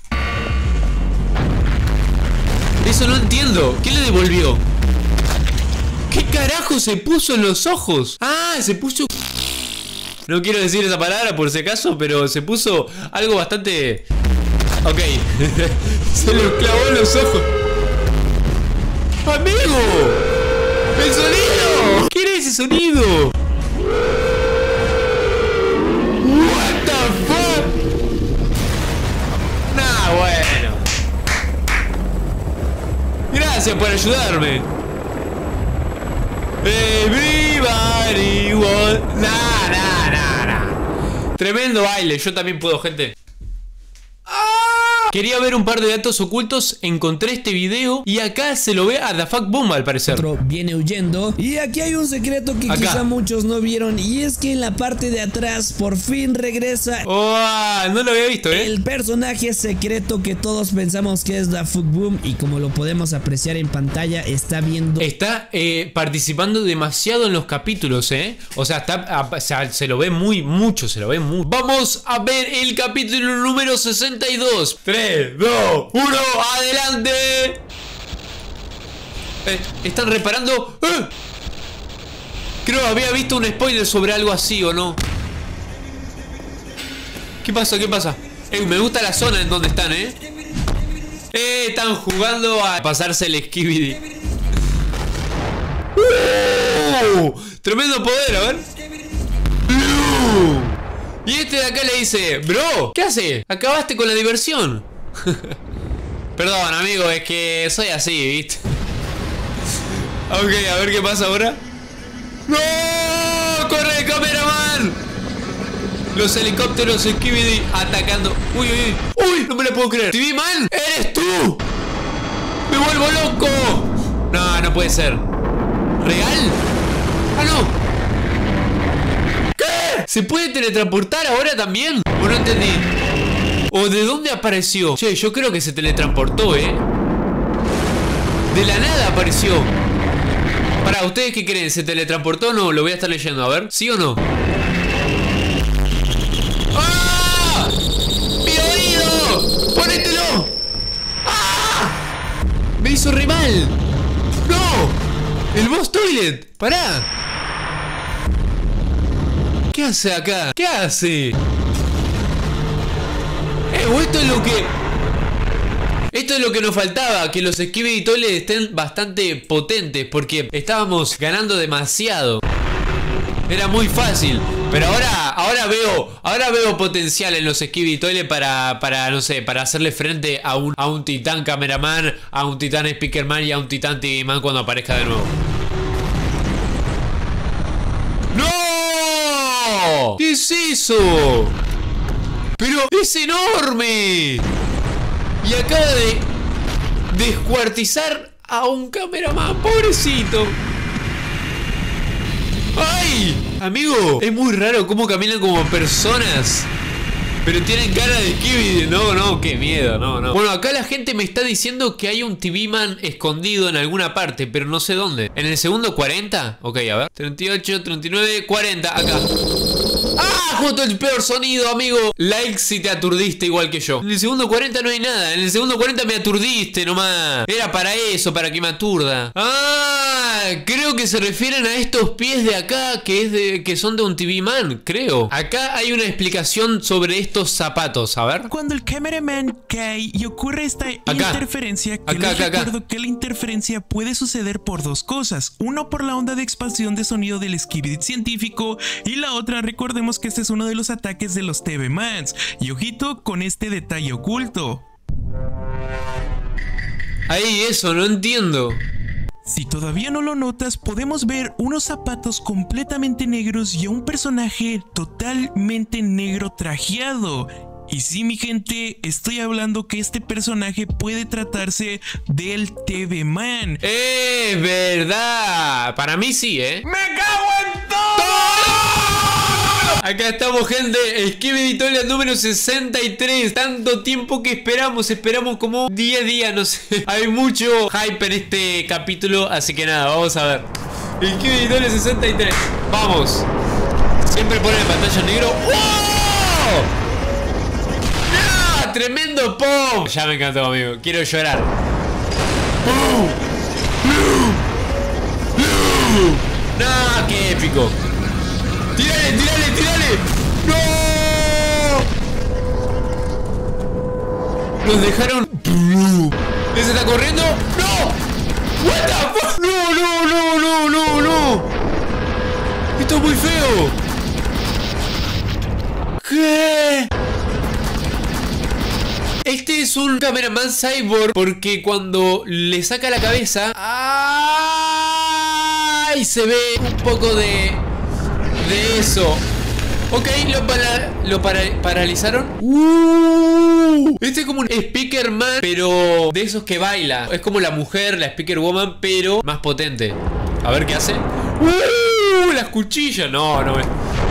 Eso no entiendo. ¿Qué le devolvió? ¿Qué carajo se puso en los ojos? Ah, se puso... No quiero decir esa palabra por si acaso, pero se puso algo bastante... Ok. Se le clavó en los ojos. ¡Amigo! ¡El sonido! ¿Qué era ese sonido? What the fuck? Nah, bueno. Gracias por ayudarme. Everybody want... Nah. Tremendo baile, yo también puedo, gente. Quería ver un par de datos ocultos, encontré este video y acá se lo ve a The Fuck Boom al parecer. Otro viene huyendo y aquí hay un secreto que quizá muchos no vieron y es que en la parte de atrás por fin regresa no lo había visto, el personaje secreto que todos pensamos que es The Fuck Boom y como lo podemos apreciar en pantalla está participando demasiado en los capítulos, o sea, se lo ve mucho. Vamos a ver el capítulo número 62. 3, 2, 1, adelante. Están reparando. Creo había visto un spoiler sobre algo así, ¿o no? ¿Qué pasa? Me gusta la zona en donde están, están jugando a pasarse el Skibidi. Tremendo poder, a ver. Y este de acá le dice: bro, ¿qué hace? Acabaste con la diversión. Perdón, amigo, es que soy así, ¿viste? Ok, a ver qué pasa ahora. ¡No! ¡Corre, cameraman! Los helicópteros Skibidi atacando. Uy, no me lo puedo creer. TV Man, ¿eres tú? ¡Me vuelvo loco! No puede ser. ¿Real? ¡Ah, no! ¿Se puede teletransportar ahora también? ¿O no entendí? ¿O de dónde apareció? Che, yo creo que se teletransportó, De la nada apareció. Para, ¿ustedes qué creen? ¿Se teletransportó o no? Lo voy a estar leyendo, a ver. ¿Sí o no? ¡Ah! ¡Mi oído! ¡Ponételo! ¡Ah! Me hizo re mal. ¡No! ¡El Boss Toilet! ¡Pará! ¿Qué hace acá? ¿Qué hace? Esto es lo que nos faltaba, que los Skibidi Toilet estén bastante potentes, porque estábamos ganando demasiado. Era muy fácil, pero ahora veo potencial en los Skibidi Toilet para no sé, para hacerle frente a un titán cameraman, a un titán speakerman y a un titán TV Man cuando aparezca de nuevo. ¡No! ¿Qué es eso? ¡Pero es enorme! Y acaba de descuartizar a un cameraman, pobrecito. ¡Ay! Amigo, es muy raro cómo caminan como personas, pero tienen cara de Skibidi. No, qué miedo, no. Bueno, acá la gente me está diciendo que hay un TV Man escondido en alguna parte, pero no sé dónde. ¿En el segundo 40? Ok, a ver. 38, 39, 40, acá. ¡Ah! Justo el peor sonido, amigo. Like si te aturdiste igual que yo. En el segundo 40 no hay nada. En el segundo 40 me aturdiste nomás. Era para eso, para que me aturda. ¡Ah! Creo que se refieren a estos pies de acá, que son de un TV Man, creo. Acá hay una explicación sobre estos zapatos, a ver. Cuando el cameraman cae y ocurre esta interferencia, recuerdo que la interferencia puede suceder por dos cosas. Uno, por la onda de expansión de sonido del Skibidi científico, y la otra, recordemos que este es uno de los ataques de los TV Mans. Y ojito con este detalle oculto. Ahí, eso, no entiendo. Si todavía no lo notas, podemos ver unos zapatos completamente negros y a un personaje totalmente negro trajeado. Y sí, mi gente, estoy hablando que este personaje puede tratarse del TV Man. ¡Es verdad! Para mí sí, ¡Me cago en todo! Acá estamos, gente. Skibidi Toilet número 63. Tanto tiempo que esperamos como 10 días, no sé. Hay mucho hype en este capítulo, así que nada, vamos a ver. Skibidi Toilet 63. Vamos. Siempre pone en pantalla en negro. ¡Wow! ¡No! ¡Tremendo pop! Ya me encantó, amigo. Quiero llorar. ¡No! ¡Qué épico! ¡Tírale, tírale, tírale! ¡No! Nos dejaron... ¿Ese está corriendo? ¡No! ¡What the fuck! ¡No, no, no, no, no, no! ¡Esto es muy feo! ¿Qué? Este es un cameraman cyborg porque cuando le saca la cabeza... ¡ay! Se ve un poco de eso. Ok, lo paralizaron. Este es como un Speaker Man, pero de esos que baila. Es como la mujer, la Speaker Woman, pero más potente. A ver qué hace. Las cuchillas. No, no. No,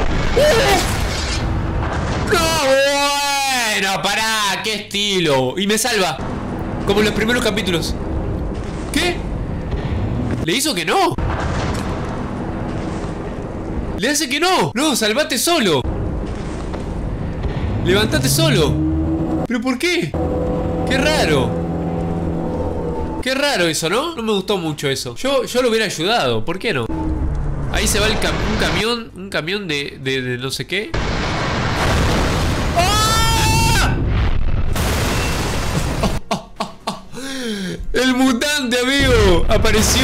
bueno, pará, qué estilo. Y me salva. Como en los primeros capítulos. ¿Qué? ¿Le hizo que no? Le hace que no. No, salvate solo. Levantate solo. ¿Pero por qué? Qué raro. Qué raro eso, ¿no? No me gustó mucho eso. Yo lo hubiera ayudado. ¿Por qué no? Ahí se va un camión de no sé qué. ¡Ah! El mutante, amigo. Apareció.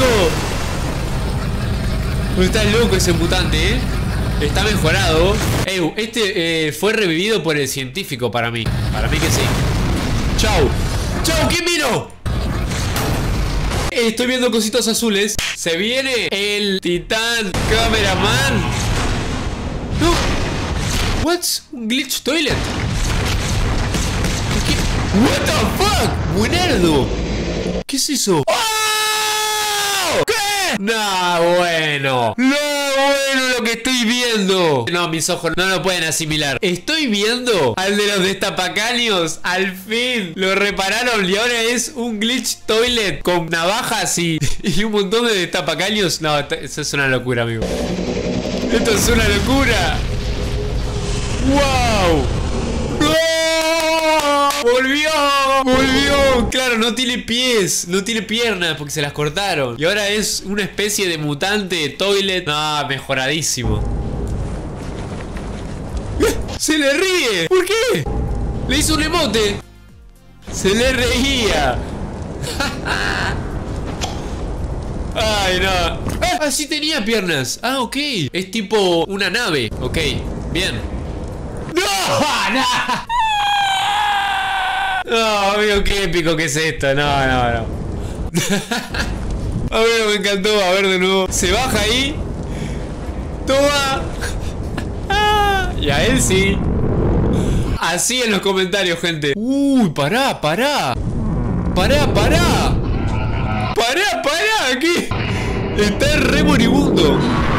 Está loco ese mutante, ¿eh? Está mejorado. Este fue revivido por el científico para mí. Para mí que sí. ¡Chau! ¡Chau! ¿Qué miro? Estoy viendo cositas azules. Se viene el titán cameraman. No. What's un glitch toilet? ¿Qué? What the fuck? Buenardo. ¿Qué es eso? ¡Oh! ¿Qué? No, bueno. No, bueno lo que estoy viendo. No, mis ojos no lo pueden asimilar. Estoy viendo al de los destapacaños. Al fin lo repararon y ahora es un glitch toilet con navajas y un montón de destapacaños. No, eso es una locura, amigo. Esto es una locura. ¡Wow! ¡No! ¡Volvió! ¡Volvió! Claro, no tiene pies, no tiene piernas porque se las cortaron. Y ahora es una especie de mutante toilet. No, mejoradísimo. ¡Se le ríe! ¿Por qué? Le hizo un emote. Se le reía. Ay, no. Ah, sí tenía piernas. Ah, ok. Es tipo una nave. Ok, bien. ¡No! ¡No! No, amigo, qué épico que es esto. No, no, no. Amigo, me encantó. A ver de nuevo. Se baja ahí. Toma. Y a él sí. Así en los comentarios, gente. Uy, pará, pará. Pará, pará. Pará, pará. Aquí está re moribundo.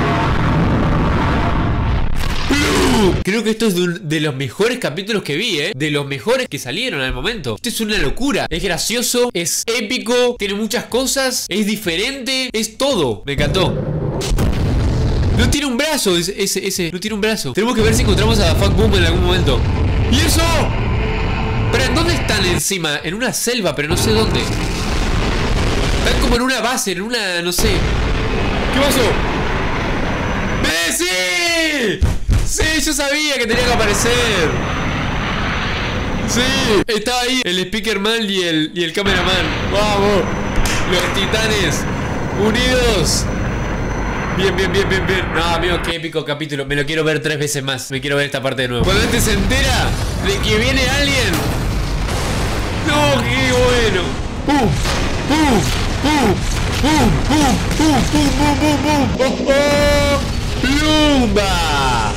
Creo que esto es de los mejores capítulos que vi, de los mejores que salieron al momento. Esto es una locura. Es gracioso, es épico, tiene muchas cosas, es diferente, es todo. Me encantó. No tiene un brazo, ese no tiene un brazo. Tenemos que ver si encontramos a Fuck Boom en algún momento. ¿Y eso? ¿Pero en dónde están encima? En una selva, pero no sé dónde. Están como en una base, en una... no sé. ¿Qué pasó? ¡Sí! Sí, yo sabía que tenía que aparecer. Sí, estaba ahí el Speaker Man y el Cameraman. Vamos, los titanes unidos. Bien, bien, bien, bien, bien. No, amigo, qué épico capítulo. Me lo quiero ver 3 veces más. Me quiero ver esta parte de nuevo. Cuando este se entera de que viene alguien. No, qué bueno. ¡Pum! ¡Pum! ¡Pum! ¡Pum! ¡Pum! ¡Pum! ¡Pum! ¡Pum! ¡Pum! ¡Pum! ¡Oh, oh! ¡Plumba!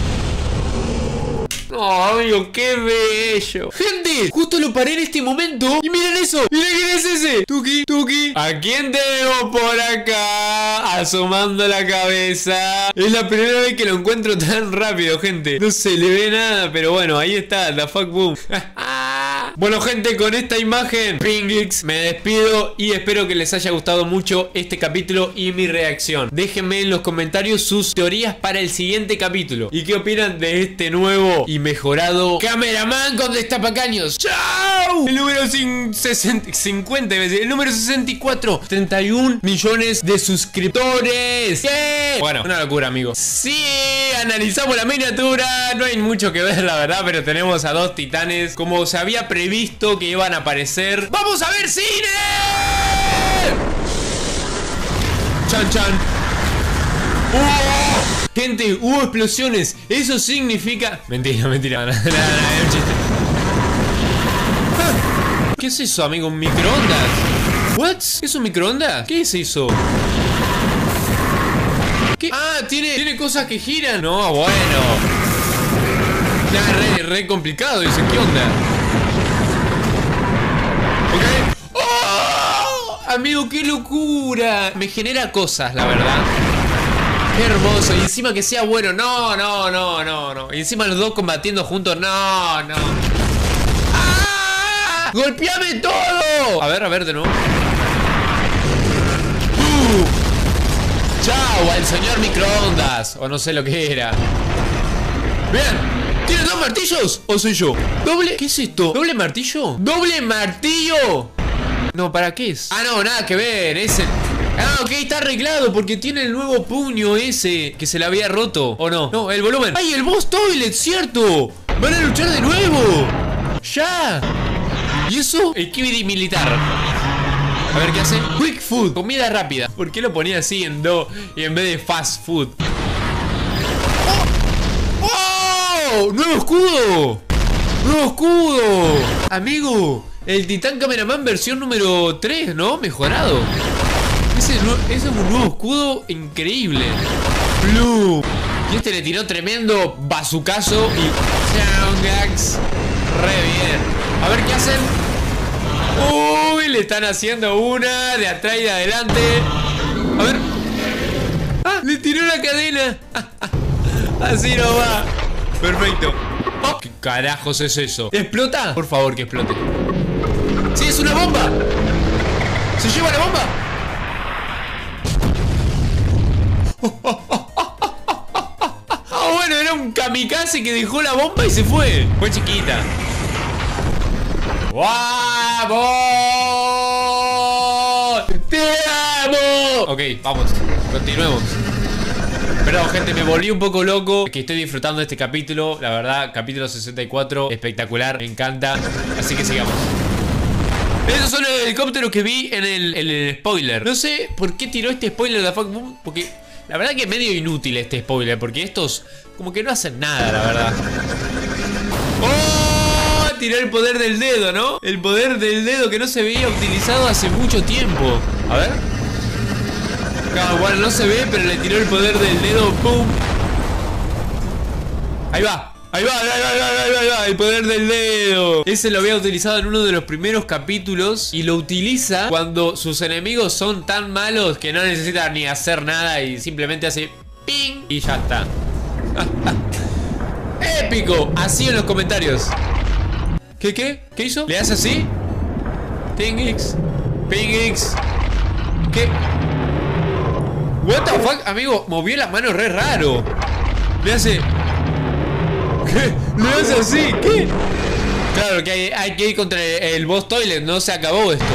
Oh, amigo, qué bello. Gente, justo lo paré en este momento. Y miren eso, miren quién es ese. Tuki, Tuki. ¿A quién tenemos por acá? Asomando la cabeza. Es la primera vez que lo encuentro tan rápido, gente. No se le ve nada, pero bueno, ahí está, la Fuck Boom. Bueno, gente, con esta imagen Pingix me despido y espero que les haya gustado mucho este capítulo y mi reacción. Déjenme en los comentarios sus teorías para el siguiente capítulo y qué opinan de este nuevo y mejorado cameraman con destapacaños. ¡Chao! El número 50, el número 64, 31 millones de suscriptores. ¿Qué? Bueno, una locura, amigos. Sí, analizamos la miniatura. No hay mucho que ver, la verdad, pero tenemos a dos titanes como se había previsto que iban a aparecer. ¡Vamos a ver cine! Chan, chan. Gente, hubo explosiones. Eso significa... Mentira, mentira. Nada, es un chiste. ¿Qué es eso, amigo? ¿Un microondas? ¿What? ¿Es un microondas? ¿Qué es eso? ¿Qué? Ah, tiene cosas que giran. No, bueno. Ya, re complicado. Dice, ¿qué onda? Ok. ¡Oh! Amigo, qué locura. Me genera cosas, la verdad. Qué hermoso. Y encima que sea bueno. No. Y encima los dos combatiendo juntos. No. ¡Ah! ¡Golpeame todo! A ver, de nuevo. ¡Chao! Al señor microondas. O no sé lo que era. Bien. ¿Tiene dos martillos? ¿O soy yo? ¿Doble? ¿Qué es esto? ¿Doble martillo? ¡Doble martillo! No, ¿para qué es? Ah, no, nada que ver. Ese... Ah, ok, está arreglado porque tiene el nuevo puño ese que se le había roto. ¿O no? No, el volumen. ¡Ay, el boss toilet! ¡Cierto! ¡Van a luchar de nuevo! ¡Ya! ¿Y eso? El Skibidi militar. A ver, ¿qué hace? Quick food, comida rápida. ¿Por qué lo ponía así en do y en vez de fast food? ¡Oh! ¡Nuevo escudo! ¡Nuevo escudo! Amigo, el Titán Cameraman versión número 3, ¿no? Mejorado. Ese es un nuevo escudo increíble. Blue. Y este le tiró tremendo bazucazo y... Soundgags. Re bien. A ver qué hacen. Uy, le están haciendo una de atrás y de adelante. A ver. Ah, le tiró la cadena. Así no va. Perfecto. Oh, ¿qué carajos es eso? ¿Explota? Por favor, que explote. ¡Sí, es una bomba! ¡Se lleva la bomba! Ah, bueno, era un kamikaze que dejó la bomba y se fue. Fue chiquita. ¡Vamos! ¡Te amo! Ok, vamos, continuemos. Perdón, gente, me volví un poco loco. Que estoy disfrutando de este capítulo. La verdad, capítulo 64, espectacular, me encanta. Así que sigamos. Esos son los helicópteros que vi en el spoiler. No sé por qué tiró este spoiler de Fuck Boom, porque la verdad que es medio inútil este spoiler, porque estos como que no hacen nada, la verdad. ¡Oh! Tiró el poder del dedo, ¿no? El poder del dedo que no se veía utilizado hace mucho tiempo. A ver. Claro, bueno, no se ve, pero le tiró el poder del dedo. ¡Pum! Ahí va. Ahí va, el poder del dedo. Ese lo había utilizado en uno de los primeros capítulos y lo utiliza cuando sus enemigos son tan malos que no necesitan ni hacer nada y simplemente hace ping y ya está. ¡Épico! Así en los comentarios. ¿Qué hizo? ¿Le hace así? Pingix. ¿Qué? What the fuck, amigo, movió las manos re raro. Le hace... ¿Qué? ¿Le hace así? ¿Qué? Claro que hay que ir contra el boss toilet. No se acabó esto.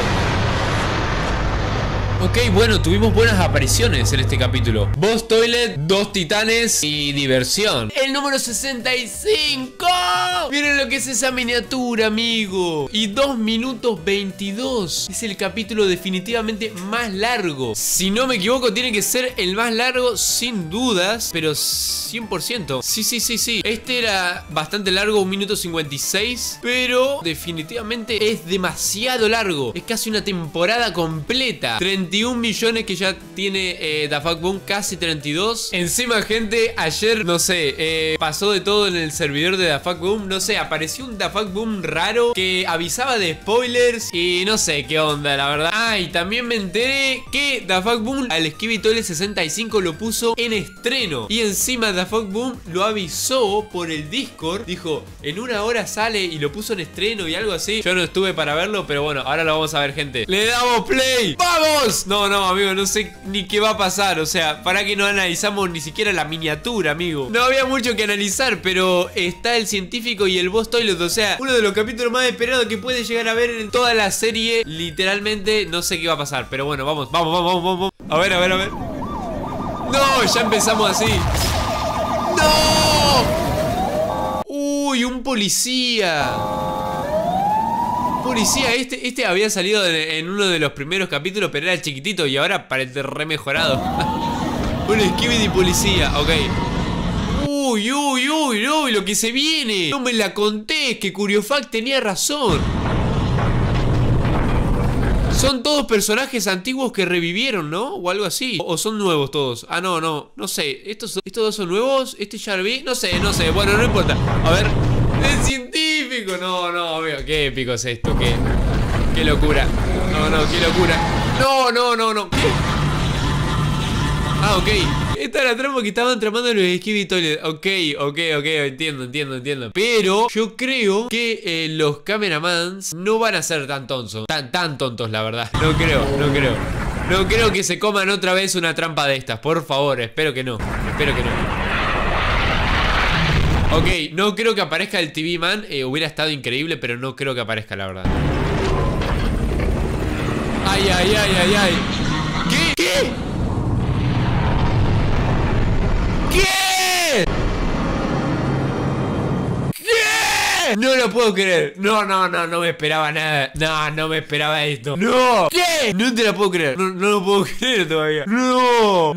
Ok, bueno, tuvimos buenas apariciones en este capítulo. Boss toilet, dos titanes y diversión. El número 65. Miren lo que es esa miniatura, amigo. Y 2 minutos 22. Es el capítulo definitivamente más largo. Si no me equivoco, tiene que ser el más largo sin dudas, pero 100%. Sí. Este era bastante largo, 1 minuto 56, pero definitivamente es demasiado largo. Es casi una temporada completa. 35 21 millones que ya tiene Da Fuck Boom, casi 32. Encima, gente, ayer, no sé, pasó de todo en el servidor de Da Fuck Boom. No sé, apareció un Da Fuck Boom raro que avisaba de spoilers y no sé qué onda, la verdad. Ah, y también me enteré que Da Fuck Boom al Skibidi Toilet 65 lo puso en estreno. Y encima Da Fuck Boom lo avisó por el Discord. Dijo, en una hora sale, y lo puso en estreno y algo así. Yo no estuve para verlo, pero bueno, ahora lo vamos a ver, gente. ¡Le damos play! ¡Vamos! No, amigo, no sé ni qué va a pasar. O sea, para que no analizamos ni siquiera la miniatura, amigo. No había mucho que analizar, pero está el científico y el Boss Toilet. O sea, uno de los capítulos más esperados que puede llegar a ver en toda la serie. Literalmente, no sé qué va a pasar, pero bueno, vamos. A ver. No, ya empezamos así. ¡No! Uy, un policía. Este había salido en uno de los primeros capítulos, pero era chiquitito y ahora parece re mejorado. Un Skibidi policía, ok. Uy, lo que se viene. No me la conté, es que Curiofact tenía razón. Son todos personajes antiguos que revivieron, ¿no? O algo así. O son nuevos todos. Ah, no sé. ¿Estos dos son nuevos? Este ya lo vi. No sé. Bueno, no importa. A ver. ¡El científico! No, amigo. Qué épico es esto. Qué locura. Qué locura. No. ¿Qué? Ah, ok. Esta era la trampa que estaban tramando los Skibidi Toilet. Ok, entiendo. Pero yo creo que los cameramans no van a ser tan tontos. Tan tontos, la verdad. No creo. No creo que se coman otra vez una trampa de estas. Por favor, espero que no. Ok, no creo que aparezca el TV Man. Hubiera estado increíble, pero no creo que aparezca, la verdad. Ay. ¿Qué? No lo puedo creer. No me esperaba nada. No me esperaba esto. No. ¿Qué? No te la puedo creer. No lo puedo creer todavía. No.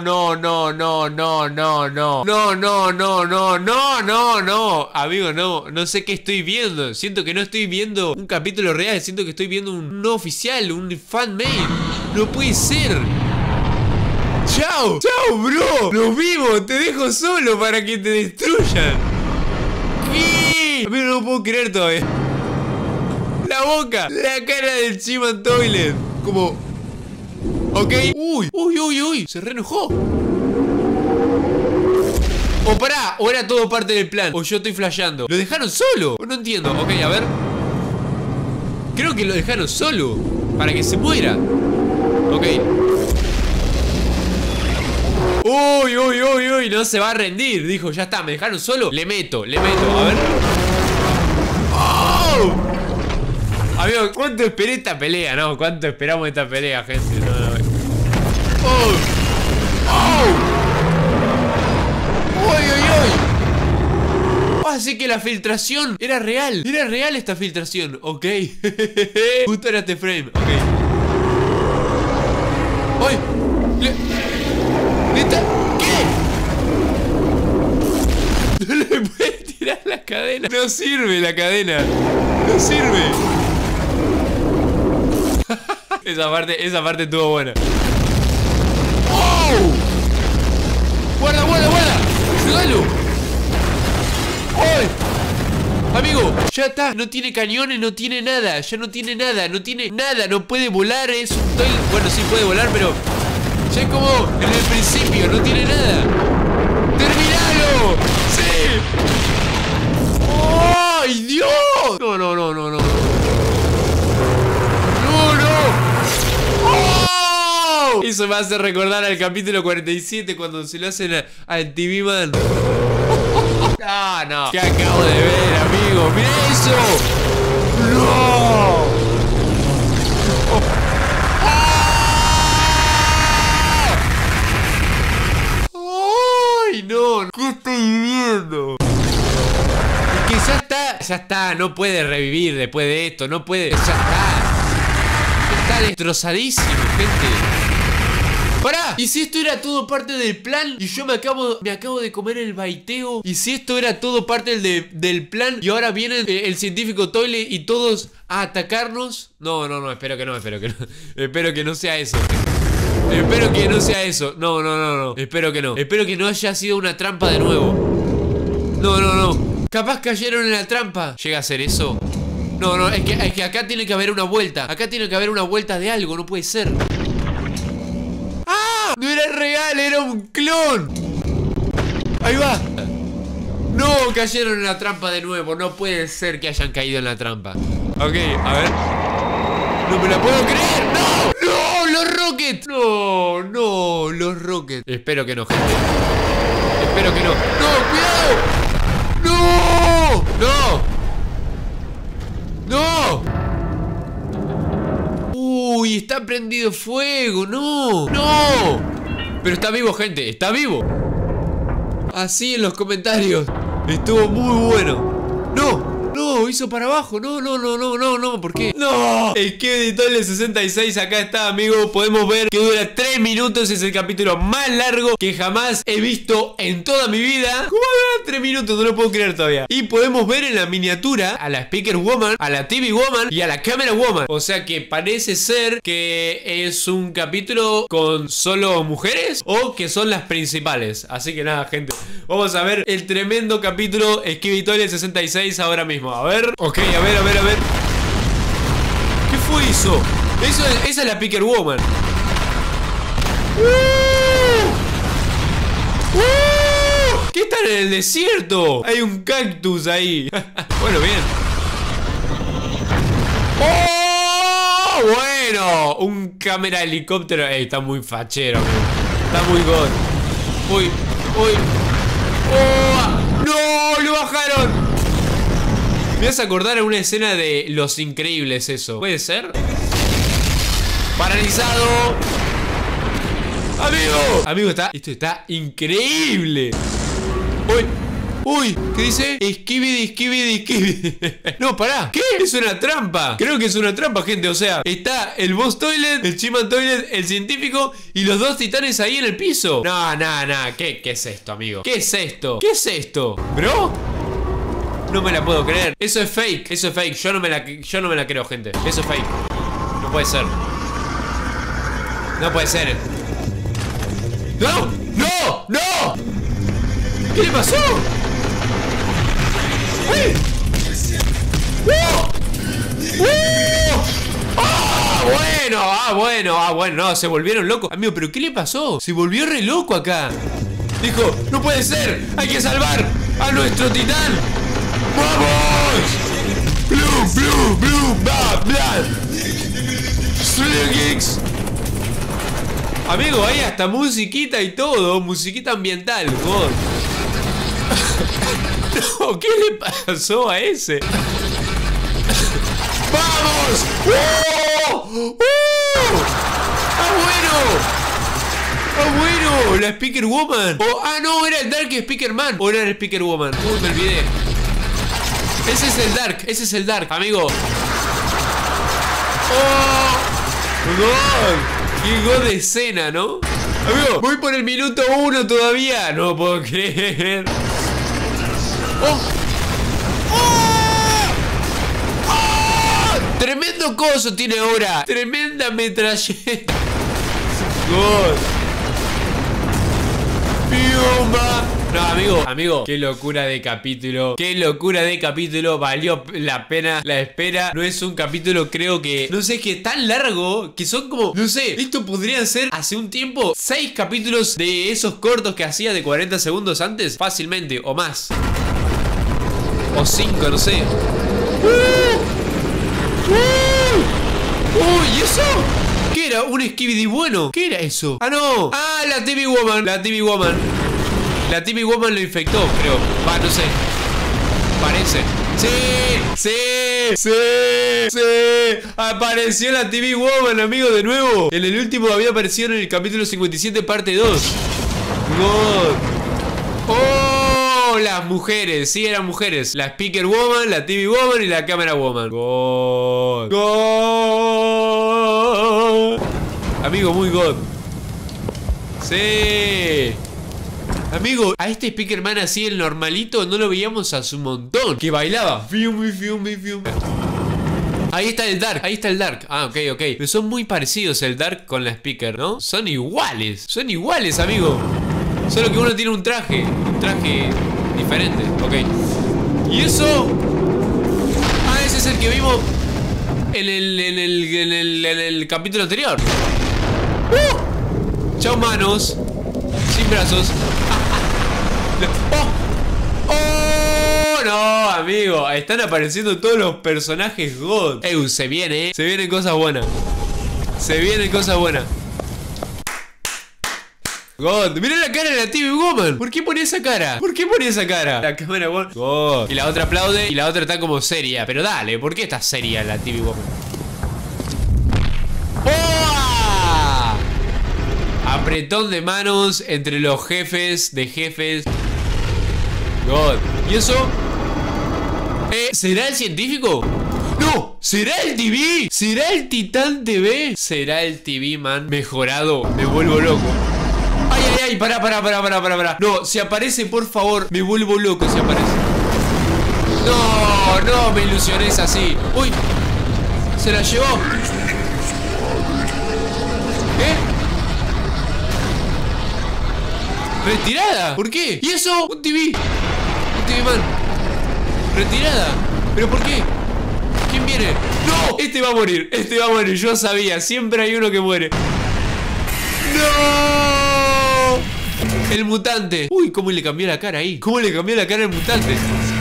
Amigo, no sé qué estoy viendo. Siento que no estoy viendo un capítulo real. Siento que estoy viendo un no oficial, un fan-made. No puede ser. Chao, bro. Nos vimos. Te dejo solo para que te destruyan. ¿Qué? A mí no lo puedo creer todavía. La boca, la cara del Chiman Toilet. Como... Ok. Uy. Se reenojó. O pará, o era todo parte del plan. O yo estoy flasheando. ¿Lo dejaron solo? No entiendo. Ok, a ver. Creo que lo dejaron solo para que se muera. Ok. Uy, no se va a rendir. Dijo, ya está, me dejaron solo. Le meto, a ver. ¡Oh! Amigo, ¿cuánto esperé esta pelea? No, ¿cuánto esperamos esta pelea, gente? No. ¡Oh! ¡Uy! Así que la filtración era real. Era real esta filtración. Ok. Justo era este frame. Ok. ¡Uy! ¿Qué? No le puedes tirar la cadena. No sirve la cadena. No sirve. Esa parte estuvo buena. ¡Oh! ¡Guarda! ¡Ayúdalo! ¡Ay! Amigo, ya está. No tiene cañones, no tiene nada. Ya no tiene nada. No puede volar. Es un toilet. Bueno, sí puede volar, pero... ya es como en el principio, no tiene nada. ¡Terminalo! ¡Sí! ¡Ay, Dios! No. ¡Oh! Eso me hace recordar al capítulo 47 cuando se lo hacen al TV Man. No. ¿Qué acabo de ver, amigo? ¡Mira eso! ¡No! No, ¿qué estoy viendo? Es que ya está, no puede revivir después de esto, no puede, ya está destrozadísimo, gente. ¡Pará! ¿Y si esto era todo parte del plan? Y yo me acabo de comer el baiteo. ¿Y si esto era todo parte del plan? Y ahora viene el científico Toilet y todos a atacarnos. No, espero que no. Espero que no sea eso. Espero que no sea eso. No, no, no, no. Espero que no. Espero que no haya sido una trampa de nuevo. No, no, no. Capaz cayeron en la trampa. ¿Llega a ser eso? No, no, es que acá tiene que haber una vuelta. Acá tiene que haber una vuelta de algo. No puede ser. ¡Ah! No era real, era un clon. Ahí va. No, cayeron en la trampa de nuevo. No puede ser que hayan caído en la trampa. Ok, a ver. No me la puedo creer. ¡No! ¡No! ¡Los Rockets! No, no, los Rockets. Espero que no, gente. Espero que no. ¡No, cuidado! ¡No! ¡No! ¡Uy! Está prendido fuego. ¡No! ¡No! Pero está vivo, gente. Está vivo. Así en los comentarios. Estuvo muy bueno. ¡No! No, hizo para abajo. No, no, no, no, no, no. ¿Por qué? ¡No! Skibidi Toilet 66 acá está, amigo. Podemos ver que dura 3 minutos. Es el capítulo más largo que jamás he visto en toda mi vida. ¿Cómo dura 3 minutos? No lo puedo creer todavía. Y podemos ver en la miniatura a la Speaker Woman, a la TV Woman y a la Camera Woman. O sea que parece ser que es un capítulo con solo mujeres o que son las principales. Así que nada, gente. Vamos a ver el tremendo capítulo Skibidi Toilet 66 ahora mismo. A ver. Ok, a ver, a ver, a ver. ¿Qué fue eso? Esa es la Speaker Woman. ¿Qué están en el desierto? Hay un cactus ahí. Bueno, bien. ¡Oh! Bueno, un cámara helicóptero. Ey, está muy fachero, amigo. Está muy god. Uy, uy. ¡Oh! ¡No! ¡Lo bajaron! Me vas a acordar a una escena de Los Increíbles eso. ¿Puede ser? Paralizado. Amigo. Amigo, esto está increíble. Uy. Uy, ¿qué dice? Skibidi, Skibidi, Skibidi. No, pará. ¿Qué? Es una trampa. Creo que es una trampa, gente. O sea, está el Boss Toilet, el Chiman Toilet, el científico y los dos titanes ahí en el piso. No, no, no. ¿Qué es esto, amigo? ¿Qué es esto? ¿Qué es esto? ¿Bro? No me la puedo creer. Eso es fake. Eso es fake. Yo no me la creo, gente. Eso es fake. No puede ser. No puede ser. ¡No! ¡No! ¡No! ¿Qué le pasó? ¡Uy! Bueno, no, se volvieron locos. Amigo, ¿pero qué le pasó? Se volvió re loco acá. Dijo, no puede ser, hay que salvar a nuestro titán. ¡Vamos! Blue, bla. Geeks. Amigo, hay hasta musiquita y todo. Musiquita ambiental, God. No, ¿qué le pasó a ese? ¡Vamos! ¡Ah, bueno! La Speaker Woman. No, era el Dark Speaker Man. O era el Speaker Woman. Uy, me olvidé. Ese es el Dark, amigo. God. Qué god de escena, ¿no? Amigo, voy por el minuto 1 todavía. No puedo creer. Tremendo coso tiene ahora. Tremenda metralleta. God. Piumba. No, amigo, qué locura de capítulo. Qué locura de capítulo. Valió la pena la espera. No es un capítulo, creo que, no sé, que tan largo, que son como, no sé, esto podrían ser hace un tiempo 6 capítulos de esos cortos que hacía de 40 segundos antes. Fácilmente, o más. O 5, no sé. ¿Y eso? ¿Qué era? ¿Un Skibidi bueno? ¿Qué era eso? Ah, no. Ah, la TV Woman. La TV Woman. La TV Woman lo infectó, creo. No sé. Parece. ¡Sí! Apareció la TV Woman, amigo, de nuevo. En el último había aparecido en el capítulo 57, parte 2. God. Las mujeres. Sí, eran mujeres. La Speaker Woman, la TV Woman y la Camera Woman. God. Amigo, muy God. Sí. Amigo, a este Speaker Man así, el normalito, no lo veíamos hace un montón. Que bailaba. Fium. Ahí está el Dark, ahí está el Dark. Ah, ok, ok. Pero son muy parecidos el Dark con la Speaker, ¿no? Son iguales, amigo. Solo que uno tiene un traje diferente. Ok. Y eso... Ah, ese es el que vimos en el capítulo anterior. Chao, manos. Sin brazos. ¡Oh, no, amigo! Están apareciendo todos los personajes God. Se viene, se vienen cosas buenas. Se vienen cosas buenas. God, mira la cara de la TV Woman. ¿Por qué pone esa cara? ¿Por qué pone esa cara? La cámara God. Y la otra aplaude y la otra está como seria. Pero dale, ¿por qué está seria la TV Woman? ¡Oh! Apretón de manos entre los jefes de jefes. God. ¿Y eso? ¿Será el científico? ¡No! ¿Será el TV? ¿Será el Titán TV? ¿Será el TV Man mejorado? Me vuelvo loco. ¡Ay, ay, ay! Pará. No, si aparece, por favor. Me vuelvo loco si aparece. No me ilusiones así. ¡Uy! Se la llevó. ¿Retirada? ¿Por qué? ¿Y eso? Un TV Man. Retirada. ¿Pero por qué? ¿Quién viene? ¡No! Este va a morir. Yo sabía. Siempre hay uno que muere. ¡No! El mutante. Uy, ¿cómo le cambió la cara ahí? ¿Cómo le cambió la cara al mutante?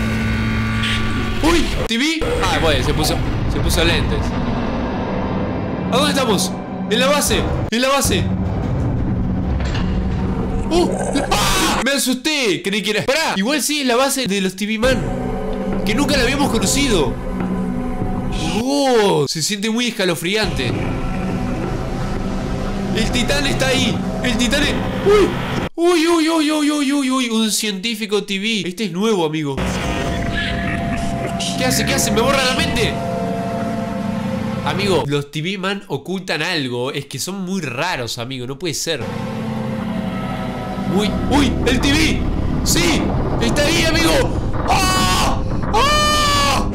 Uy, TV. Ah, bueno, se puso lentes. ¿A dónde estamos? En la base. ¡Ah! Me asusté. Creí que era... ¡Pará! Igual sí es la base de los TV Man, que nunca la habíamos conocido. Se siente muy escalofriante. El titán está ahí. El titán es... ¡Uy! Un científico TV. Este es nuevo, amigo. ¿Qué hace? ¿Me borra la mente? Amigo, los TV Man ocultan algo. Es que son muy raros, amigo. No puede ser. ¡Uy! ¡El TV! ¡Sí! ¡Está ahí, amigo! ¡Ah! ¡Ah!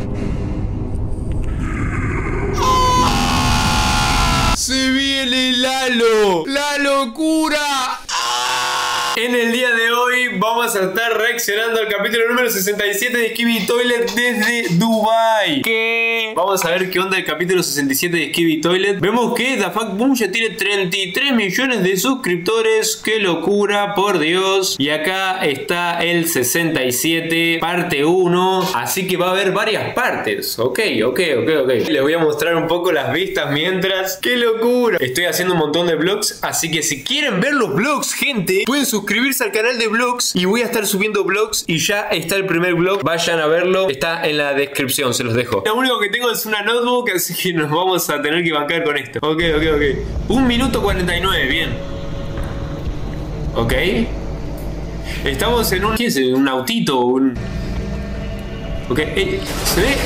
¡Ah! ¡Se viene Lalo! ¡La locura! ¡Ah! En el día de hoy vamos a estar reaccionando al capítulo número 67 de Skibidi Toilet desde Dubai. ¿Qué? Vamos a ver qué onda el capítulo 67 de Skibidi Toilet. Vemos que The Fuck Boom ya tiene 33 millones de suscriptores. ¡Qué locura, por Dios! Y acá está el 67, parte 1. Así que va a haber varias partes. Ok. Les voy a mostrar un poco las vistas mientras. ¡Qué locura! Estoy haciendo un montón de vlogs, así que si quieren ver los vlogs, gente, pueden suscribirse al canal de vlogs y voy a estar subiendo vlogs. Y ya está el primer vlog, vayan a verlo, está en la descripción, se los dejo. Lo único que tengo es una notebook, así que nos vamos a tener que bancar con esto. Ok. 1 minuto 49, bien. Ok. Estamos en un... ¿Qué es? ¿Un autito? Ok, ¿se ve?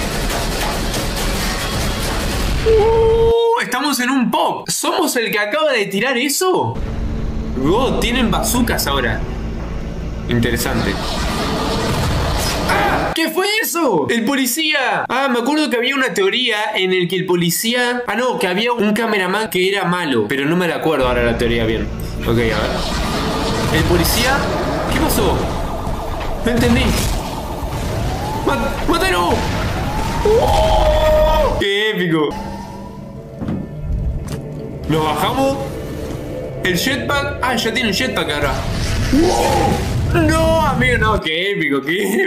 Estamos en un pop. ¿Somos el que acaba de tirar eso? Tienen bazucas ahora. Interesante. ¡Ah! ¿Qué fue eso? ¡El policía! Ah, me acuerdo que había una teoría en el que el policía... Ah, no, que había un cameraman que era malo. Pero no me la acuerdo ahora la teoría bien. Ok, a ver. El policía... ¿Qué pasó? No entendí. ¡Mátalo! ¡Oh! ¡Qué épico! Nos bajamos. El jetpack. Ah, ya tiene un jetpack ahora. ¡Wow! No, amigo, no. Qué épico.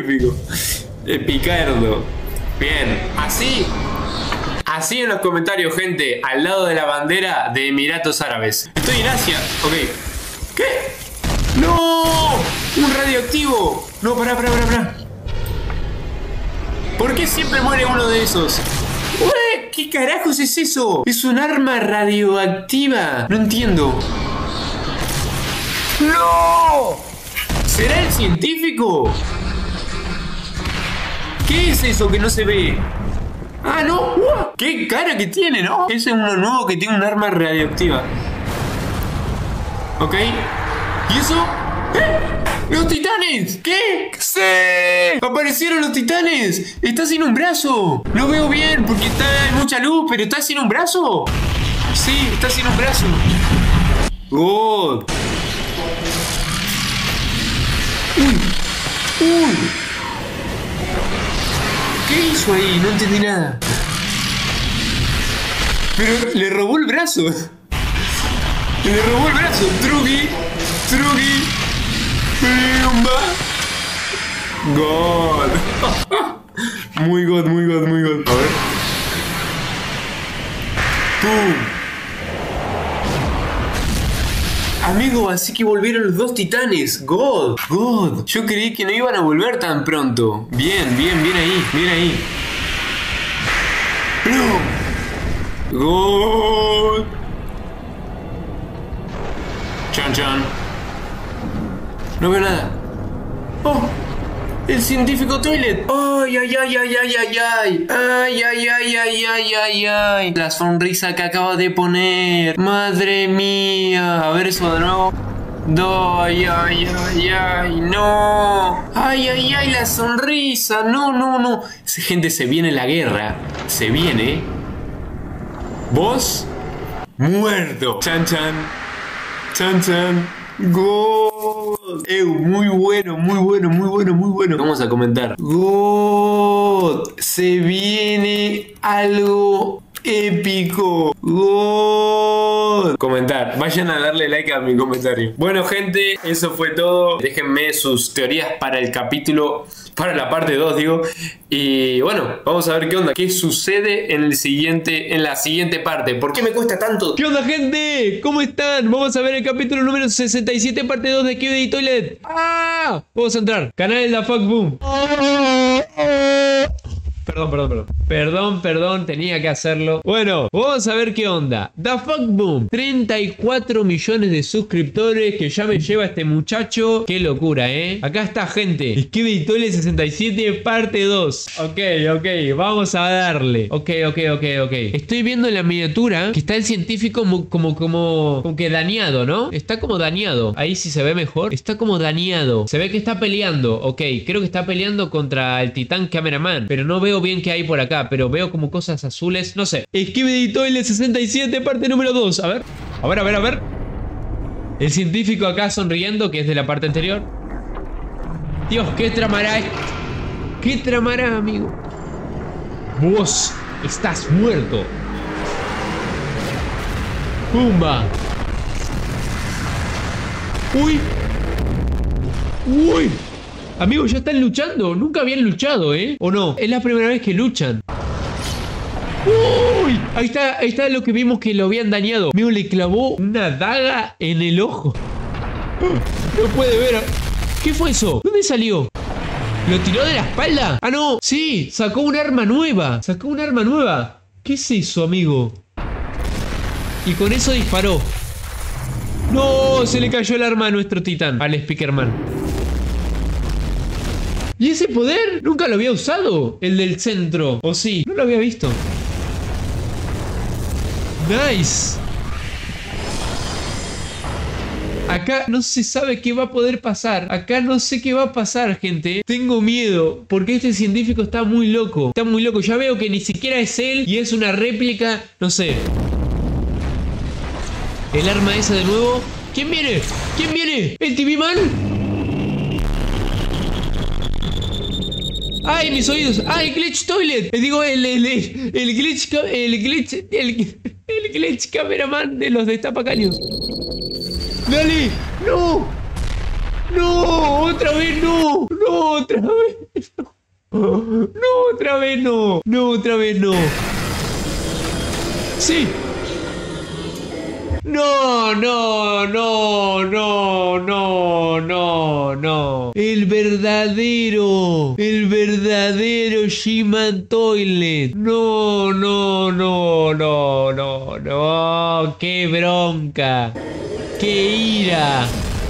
Picardo. Bien. Así en los comentarios, gente. Al lado de la bandera de Emiratos Árabes. Estoy en Asia. Ok. ¿Qué? ¡No! ¡Un radioactivo! No, pará. ¿Por qué siempre muere uno de esos? ¡Ué! ¿Qué carajos es eso? Es un arma radioactiva. No entiendo. ¡No! ¿Será el científico? ¿Qué es eso que no se ve? ¡Ah, no! ¡Qué cara que tiene, ¿no? Ese es uno nuevo que tiene un arma radioactiva. Ok. ¿Y eso? ¡Eh! ¡Los titanes! titanes! ¿Qué? ¡Sí! ¡Aparecieron los titanes! ¡Está sin un brazo! No veo bien porque hay mucha luz, pero ¿está sin un brazo? Sí, está sin un brazo. God. ¡Uy! ¿Qué hizo ahí? No entendí nada. Pero le robó el brazo. Le robó el brazo. Trugi. God. Muy God. A ver. ¡Pum! Amigo, así que volvieron los dos titanes. God. Yo creí que no iban a volver tan pronto. Bien ahí. God. Chan. No veo nada. ¡Oh! ¡El científico toilet! ¡Ay! La sonrisa que acaba de poner. ¡Madre mía! A ver eso de nuevo. ¡Ay! ¡No! ¡Ay! La sonrisa. No. Gente, se viene la guerra. Se viene. ¿Vos? Muerto. Chan. God. Muy bueno. Vamos a comentar. God. Se viene algo épico. God. Comentar. Vayan a darle like a mi comentario. Bueno, gente, eso fue todo. Déjenme sus teorías para el capítulo, para la parte 2, digo. Y bueno, vamos a ver qué onda, qué sucede en la siguiente parte. ¿Por qué me cuesta tanto? ¿Qué onda, gente? ¿Cómo están? Vamos a ver el capítulo número 67, parte 2 de Skibidi Toilet. ¡Ah! Vamos a entrar. Canal de Da Fuck Boom. Perdón, tenía que hacerlo. Bueno, vamos a ver qué onda. Da Fuck Boom, 34 millones de suscriptores que ya me lleva este muchacho. Qué locura, Acá está, gente. Skibidi Toilet 67, parte 2. Ok, vamos a darle. Ok. Estoy viendo en la miniatura que está el científico como que dañado, ¿no? Está como dañado. Ahí sí se ve mejor. Está como dañado. Se ve que está peleando. Ok, creo que está peleando contra el titán cameraman. Pero no veo bien qué hay por acá, pero veo como cosas azules, no sé. Skibidi Toilet 67, parte número 2. A ver. El científico acá sonriendo, que es de la parte anterior. Dios, ¿qué tramará? ¿Qué tramará, amigo? Vos estás muerto. ¡Pumba! ¡Uy! Amigos, ya están luchando. Nunca habían luchado, ¿O no? Es la primera vez que luchan. ¡Uy! Ahí está lo que vimos que lo habían dañado. Amigo, le clavó una daga en el ojo. No puede ver. ¿Qué fue eso? ¿Dónde salió? ¿Lo tiró de la espalda? ¡Ah, no! Sí, sacó un arma nueva. ¿Qué es eso, amigo? Y con eso disparó. ¡No! Se le cayó el arma a nuestro titán, al Speakerman. ¿Y ese poder? Nunca lo había usado. El del centro. ¿O sí? No lo había visto. Nice. Acá no se sabe qué va a poder pasar. Acá no sé qué va a pasar, gente. Tengo miedo. Porque este científico está muy loco. Ya veo que ni siquiera es él. Y es una réplica. No sé. El arma esa de nuevo. ¿Quién viene? ¿El TV Man? ¡Ay, mis oídos! ¡Ah, el glitch toilet! Digo, el glitch cameraman de los destapacaños. ¡Dale! ¡No! ¡Otra vez no! ¡Otra vez no! ¡Sí! No. El verdadero She-Man Toilet. No. Qué bronca. Qué ira.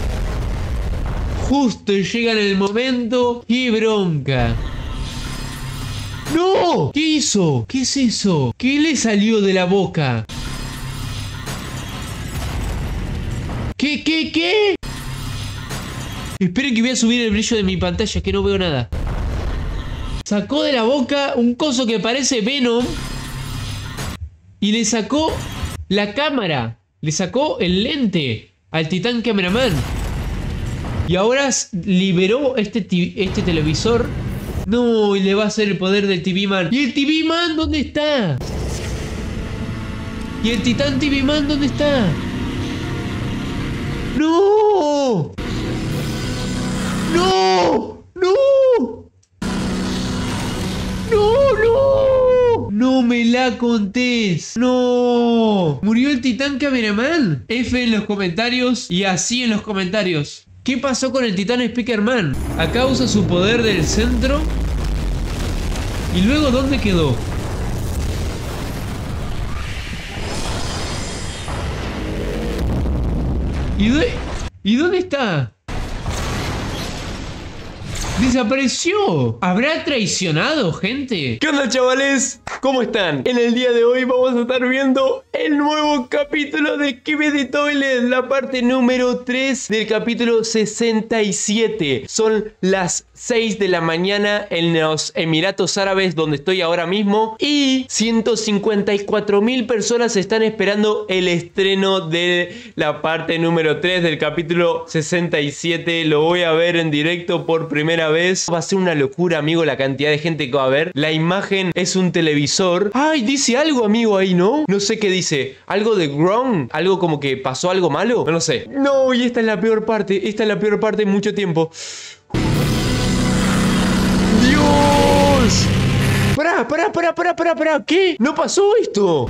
Justo llega en el momento. Qué bronca. ¡No! ¿Qué hizo? ¿Qué es eso? ¿Qué le salió de la boca? ¿Qué? Esperen que voy a subir el brillo de mi pantalla, que no veo nada. Sacó de la boca un coso que parece Venom. Y le sacó la cámara. Le sacó el lente al Titán Cameraman. Y ahora liberó este televisor. No, y le va a hacer el poder del TV Man. ¿Y el TV Man dónde está? ¿Y el Titán TV Man dónde está? ¡No! ¡No! ¡No! ¡No, no! ¡No me la contés! ¡No! ¿Murió el Titán Cameraman? F en los comentarios y así en los comentarios. ¿Qué pasó con el Titán Speakerman? Acá usa su poder del centro. ¿Y luego dónde quedó? ¿Y dónde está? ¡Desapareció! ¿Habrá traicionado, gente? ¿Qué onda, chavales? ¿Cómo están? En el día de hoy vamos a estar viendo el nuevo capítulo de Skibidi Toilet, la parte número 3 del capítulo 67. Son las 6 de la mañana en los Emiratos Árabes, donde estoy ahora mismo, y 154.000 personas están esperando el estreno de la parte número 3 del capítulo 67. Lo voy a ver en directo por primera vez. Va a ser una locura, amigo, la cantidad de gente que va a ver. La imagen es un televisor. Ay, dice algo, amigo, ahí, ¿no? No sé qué dice. ¿Algo de Grom? ¿Algo como que pasó algo malo? No lo sé. No, y esta es la peor parte. Esta es la peor parte en mucho tiempo. ¡Dios! ¡Pará! ¿Qué? ¿No pasó esto?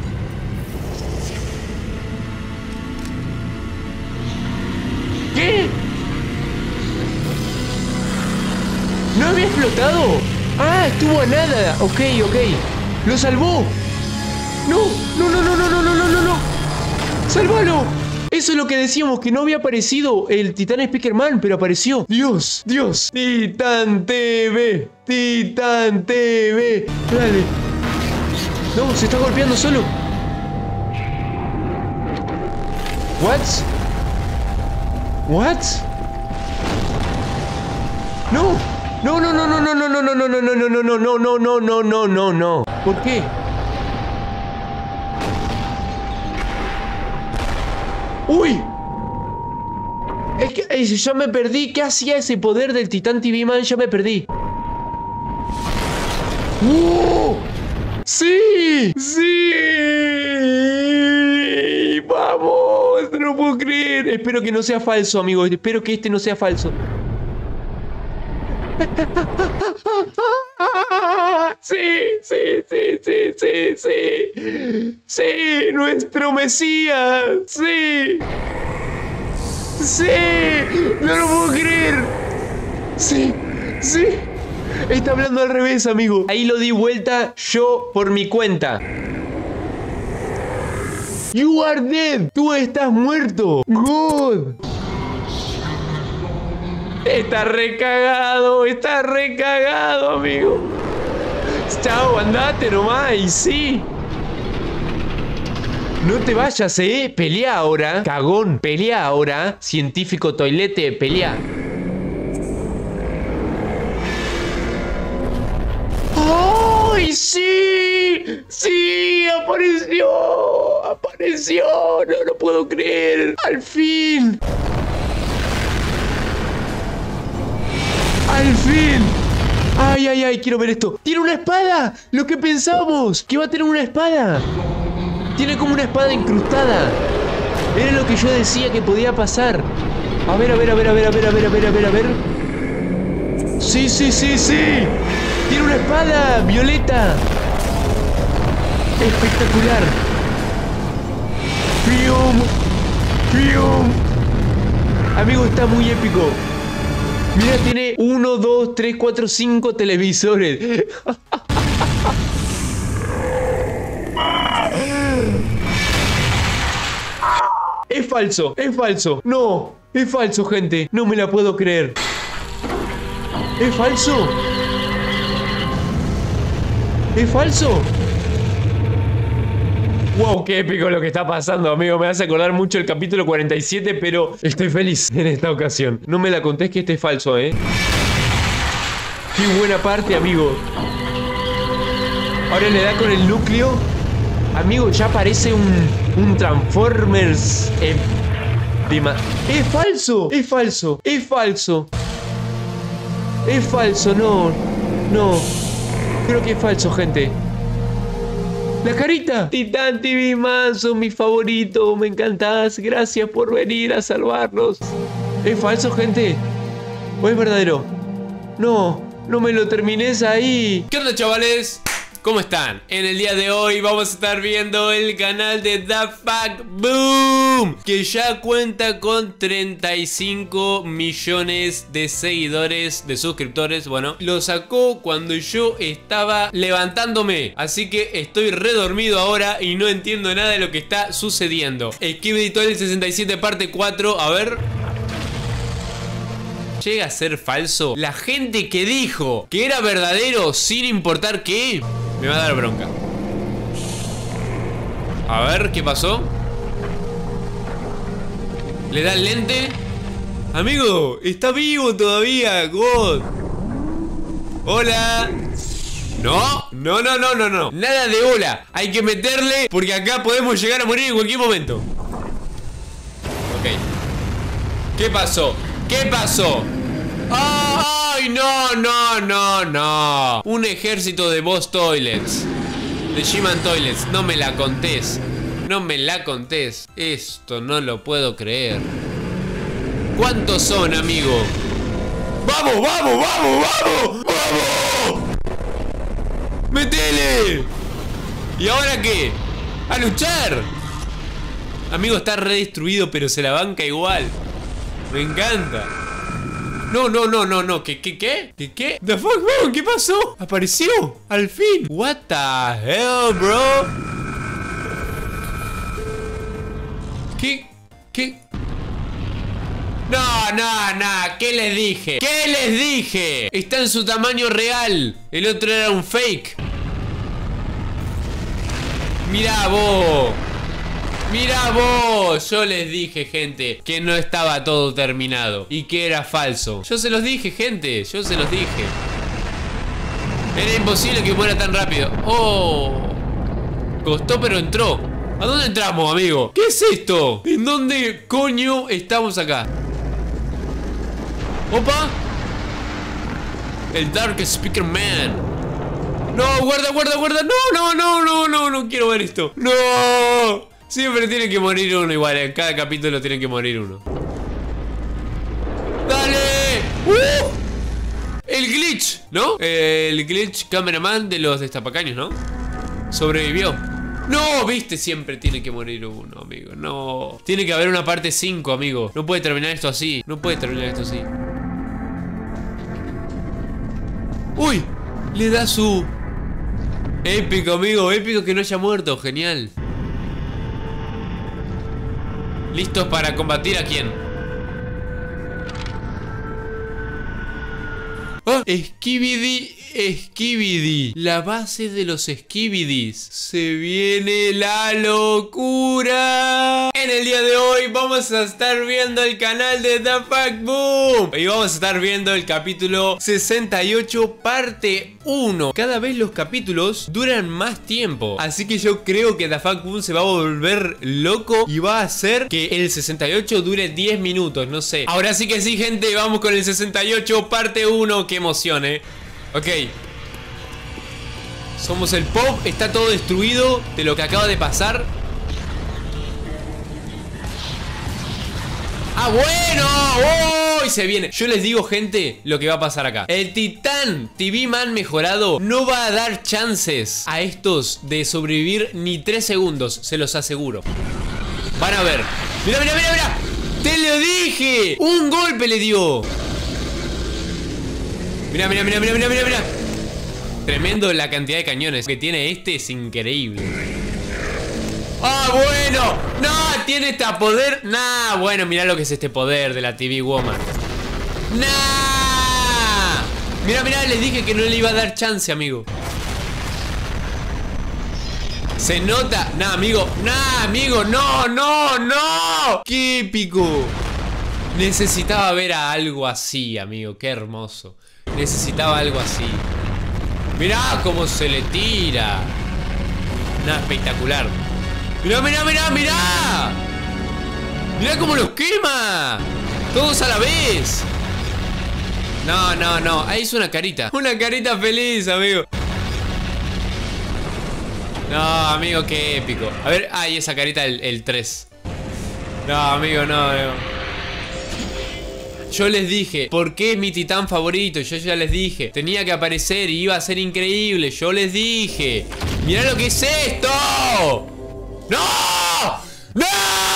¿Qué? ¿No había explotado? Ah, estuvo a nada. Ok. Lo salvó. No. ¡Sálvalo! Eso es lo que decíamos, que no había aparecido el Titán Speakerman, pero apareció. Dios. Titán TV. Dale. No, se está golpeando solo. What? No. ¿Por qué? ¡Uy! Es que ya me perdí. ¿Qué hacía ese poder del Titán TV Man? Ya me perdí. ¡Sí! ¡Vamos! No lo puedo creer. Espero que no sea falso, amigo. Espero que este no sea falso. Sí, nuestro Mesías. Sí, no lo puedo creer. Sí. Está hablando al revés, amigo. Ahí lo di vuelta yo por mi cuenta. You are dead. Tú estás muerto. God. Está recagado, amigo. Chao, andate nomás, y sí. No te vayas, pelea ahora, cagón, pelea ahora. Científico toilete, pelea. ¡Ay, sí! ¡Sí! ¡Apareció! No lo puedo creer. ¡Al fin! Ay, quiero ver esto. ¡Tiene una espada! ¡Lo que pensábamos! ¡Que iba a tener una espada! Tiene como una espada incrustada. Era lo que yo decía que podía pasar. A ver. Sí. Tiene una espada violeta. Espectacular. Fium. Amigo, está muy épico. Mira, tiene 1, 2, 3, 4, 5 televisores. Es falso. No, es falso, gente. No me la puedo creer. ¿Es falso? Wow, qué épico lo que está pasando, amigo. Me hace acordar mucho el capítulo 47, pero estoy feliz en esta ocasión. No me la contés que este es falso, ¿eh? Qué buena parte, amigo. Ahora le da con el núcleo. Amigo, ya parece un Transformers. Es falso, es falso, es falso. Es falso, no. No. Creo que es falso, gente. ¡La carita! Titán TV Man, sos mi favorito. Me encantás. Gracias por venir a salvarnos. ¿Es falso, gente? ¿O es verdadero? No, no me lo termines ahí. ¿Qué onda, chavales? ¿Cómo están? En el día de hoy vamos a estar viendo el canal de DaFuckBoom, que ya cuenta con 35 millones de seguidores, de suscriptores. Bueno, lo sacó cuando yo estaba levantándome, así que estoy redormido ahora y no entiendo nada de lo que está sucediendo. Skibidi Toilet 67 parte 4, a ver... ¿Llega a ser falso? La gente que dijo que era verdadero sin importar qué, me va a dar bronca. A ver, ¿qué pasó? ¿Le da el lente? Amigo, está vivo todavía, God. Hola. No, no, no, no, no, no. Nada de hola. Hay que meterle porque acá podemos llegar a morir en cualquier momento. Ok. ¿Qué pasó? ¿Qué pasó? ¡Ay, no, no, no, no! Un ejército de Boss Toilets, de G-Man Toilets. No me la contés. No me la contés. Esto no lo puedo creer. ¿Cuántos son, amigo? ¡Vamos, vamos, vamos, vamos! ¡Vamos! ¡Métele! ¿Y ahora qué? ¡A luchar! Amigo, está redistruido, pero se la banca igual. Me encanta. No, no, no, no, no. ¿Qué? ¿Qué? ¿The fuck, bro? ¿Qué pasó? ¿Apareció? Al fin. What the hell, bro? ¿Qué? No, no, no. ¿Qué les dije? ¿Qué les dije? Está en su tamaño real. El otro era un fake. Mirá vos. Mirá vos, yo les dije, gente, que no estaba todo terminado y que era falso. Yo se los dije, gente, yo se los dije. Era imposible que muera tan rápido. Oh, costó pero entró. ¿A dónde entramos, amigo? ¿Qué es esto? ¿En dónde coño estamos acá? Opa. El Dark Speaker Man. No, guarda, guarda, guarda. No quiero ver esto. No. Siempre tiene que morir uno igual. En cada capítulo tiene que morir uno. ¡Dale! El glitch, ¿no? El glitch cameraman de los destapacaños, ¿no? Sobrevivió. No, viste, siempre tiene que morir uno, amigo. No. Tiene que haber una parte 5, amigo. No puede terminar esto así. No puede terminar esto así. ¡Uy! Le da su... Épico, amigo. Épico que no haya muerto. Genial. ¿Listos para combatir a quién? ¡Ah! Skibidi. La base de los Skibidis. Se viene la locura. En el día de hoy vamos a estar viendo el canal de DaFuckBoom. Y vamos a estar viendo el capítulo 68 parte 1. Cada vez los capítulos duran más tiempo. Así que yo creo que DaFuckBoom se va a volver loco y va a hacer que el 68 dure 10 minutos. No sé. Ahora sí que sí, gente. Vamos con el 68 parte 1. Qué emoción, Ok. Somos el pop. Está todo destruido de lo que acaba de pasar. ¡Ah, bueno! ¡Oh! Y se viene. Yo les digo, gente, lo que va a pasar acá. El Titán TV Man mejorado no va a dar chances a estos de sobrevivir ni 3 segundos. Se los aseguro. Van a ver. ¡Mira, mira, mira, mira! ¡Te lo dije! ¡Un golpe le dio! Mira, mira, mira, mira, mira, mira, mira. Tremendo la cantidad de cañones que tiene este, es increíble. ¡Ah, bueno! ¡No! ¿Tiene este poder? ¡Nah! Bueno, mirá lo que es este poder de la TV Woman. ¡Nah! Mira, mira, les dije que no le iba a dar chance, amigo. Se nota. Nah, amigo. Nah, amigo. No, no, no. Qué épico. Necesitaba ver a algo así, amigo. Qué hermoso. Necesitaba algo así. Mirá cómo se le tira. Nah, espectacular. Mirá, mirá, mirá, mirá. Mirá cómo los quema. Todos a la vez. No, no, no. Ahí hizo una carita. Una carita feliz, amigo. No, amigo, qué épico. A ver, ahí esa carita, el 3. No, amigo, no, no. Yo les dije, ¿por qué es mi titán favorito? Yo ya les dije, tenía que aparecer y iba a ser increíble. Yo les dije. Mirá lo que es esto. ¡No! ¡No!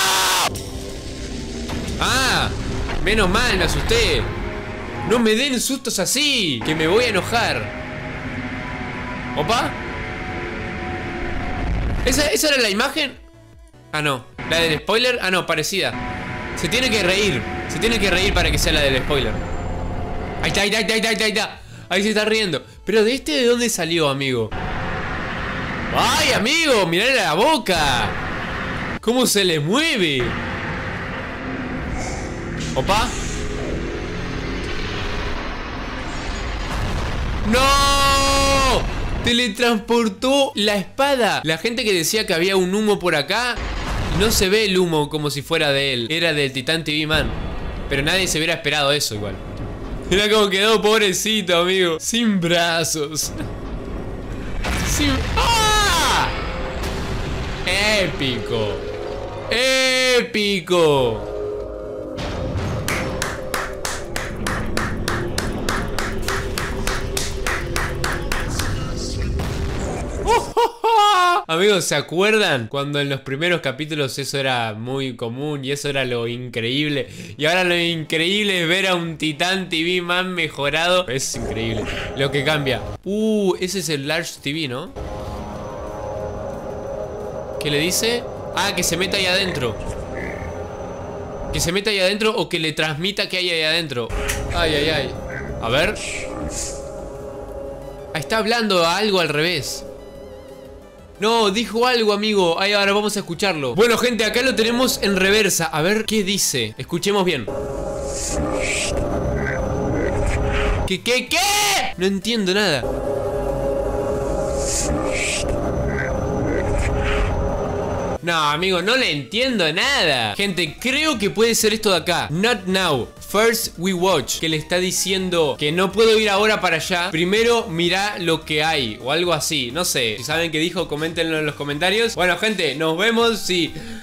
Ah, menos mal, me asusté. No me den sustos así, que me voy a enojar. Opa. ¿Esa era la imagen? Ah, no. ¿La del spoiler? Ah, no, parecida. Se tiene que reír. Se tiene que reír para que sea la del spoiler. Ahí está, ahí está, ahí está, ahí está. Ahí se está riendo. Pero de este, ¿de dónde salió, amigo? ¡Ay, amigo! ¡Mirá la boca! ¿Cómo se le mueve? Opa. ¡No! Teletransportó la espada. La gente que decía que había un humo por acá, no se ve el humo como si fuera de él. Era del Titán TV Man. Pero nadie se hubiera esperado eso igual. Mira cómo quedó, pobrecito, amigo. Sin brazos. Sin... ¡Ah! Épico. Épico. Amigos, ¿se acuerdan? Cuando en los primeros capítulos eso era muy común y eso era lo increíble. Y ahora lo increíble es ver a un Titán TV Man mejorado. Es increíble lo que cambia. Ese es el Large TV, ¿no? ¿Qué le dice? Ah, que se meta ahí adentro. Que se meta ahí adentro o que le transmita que hay ahí adentro. Ay, ay, ay. A ver. Ahí está hablando algo al revés. No, dijo algo, amigo. Ahí, ahora vamos a escucharlo. Bueno, gente, acá lo tenemos en reversa. A ver qué dice. Escuchemos bien. ¿Qué? No entiendo nada. No, amigo, no le entiendo nada. Gente, creo que puede ser esto de acá. Not now. First we watch. Que le está diciendo que no puedo ir ahora para allá. Primero mirá lo que hay. O algo así. No sé. Si saben qué dijo, coméntenlo en los comentarios. Bueno, gente, nos vemos. Sí.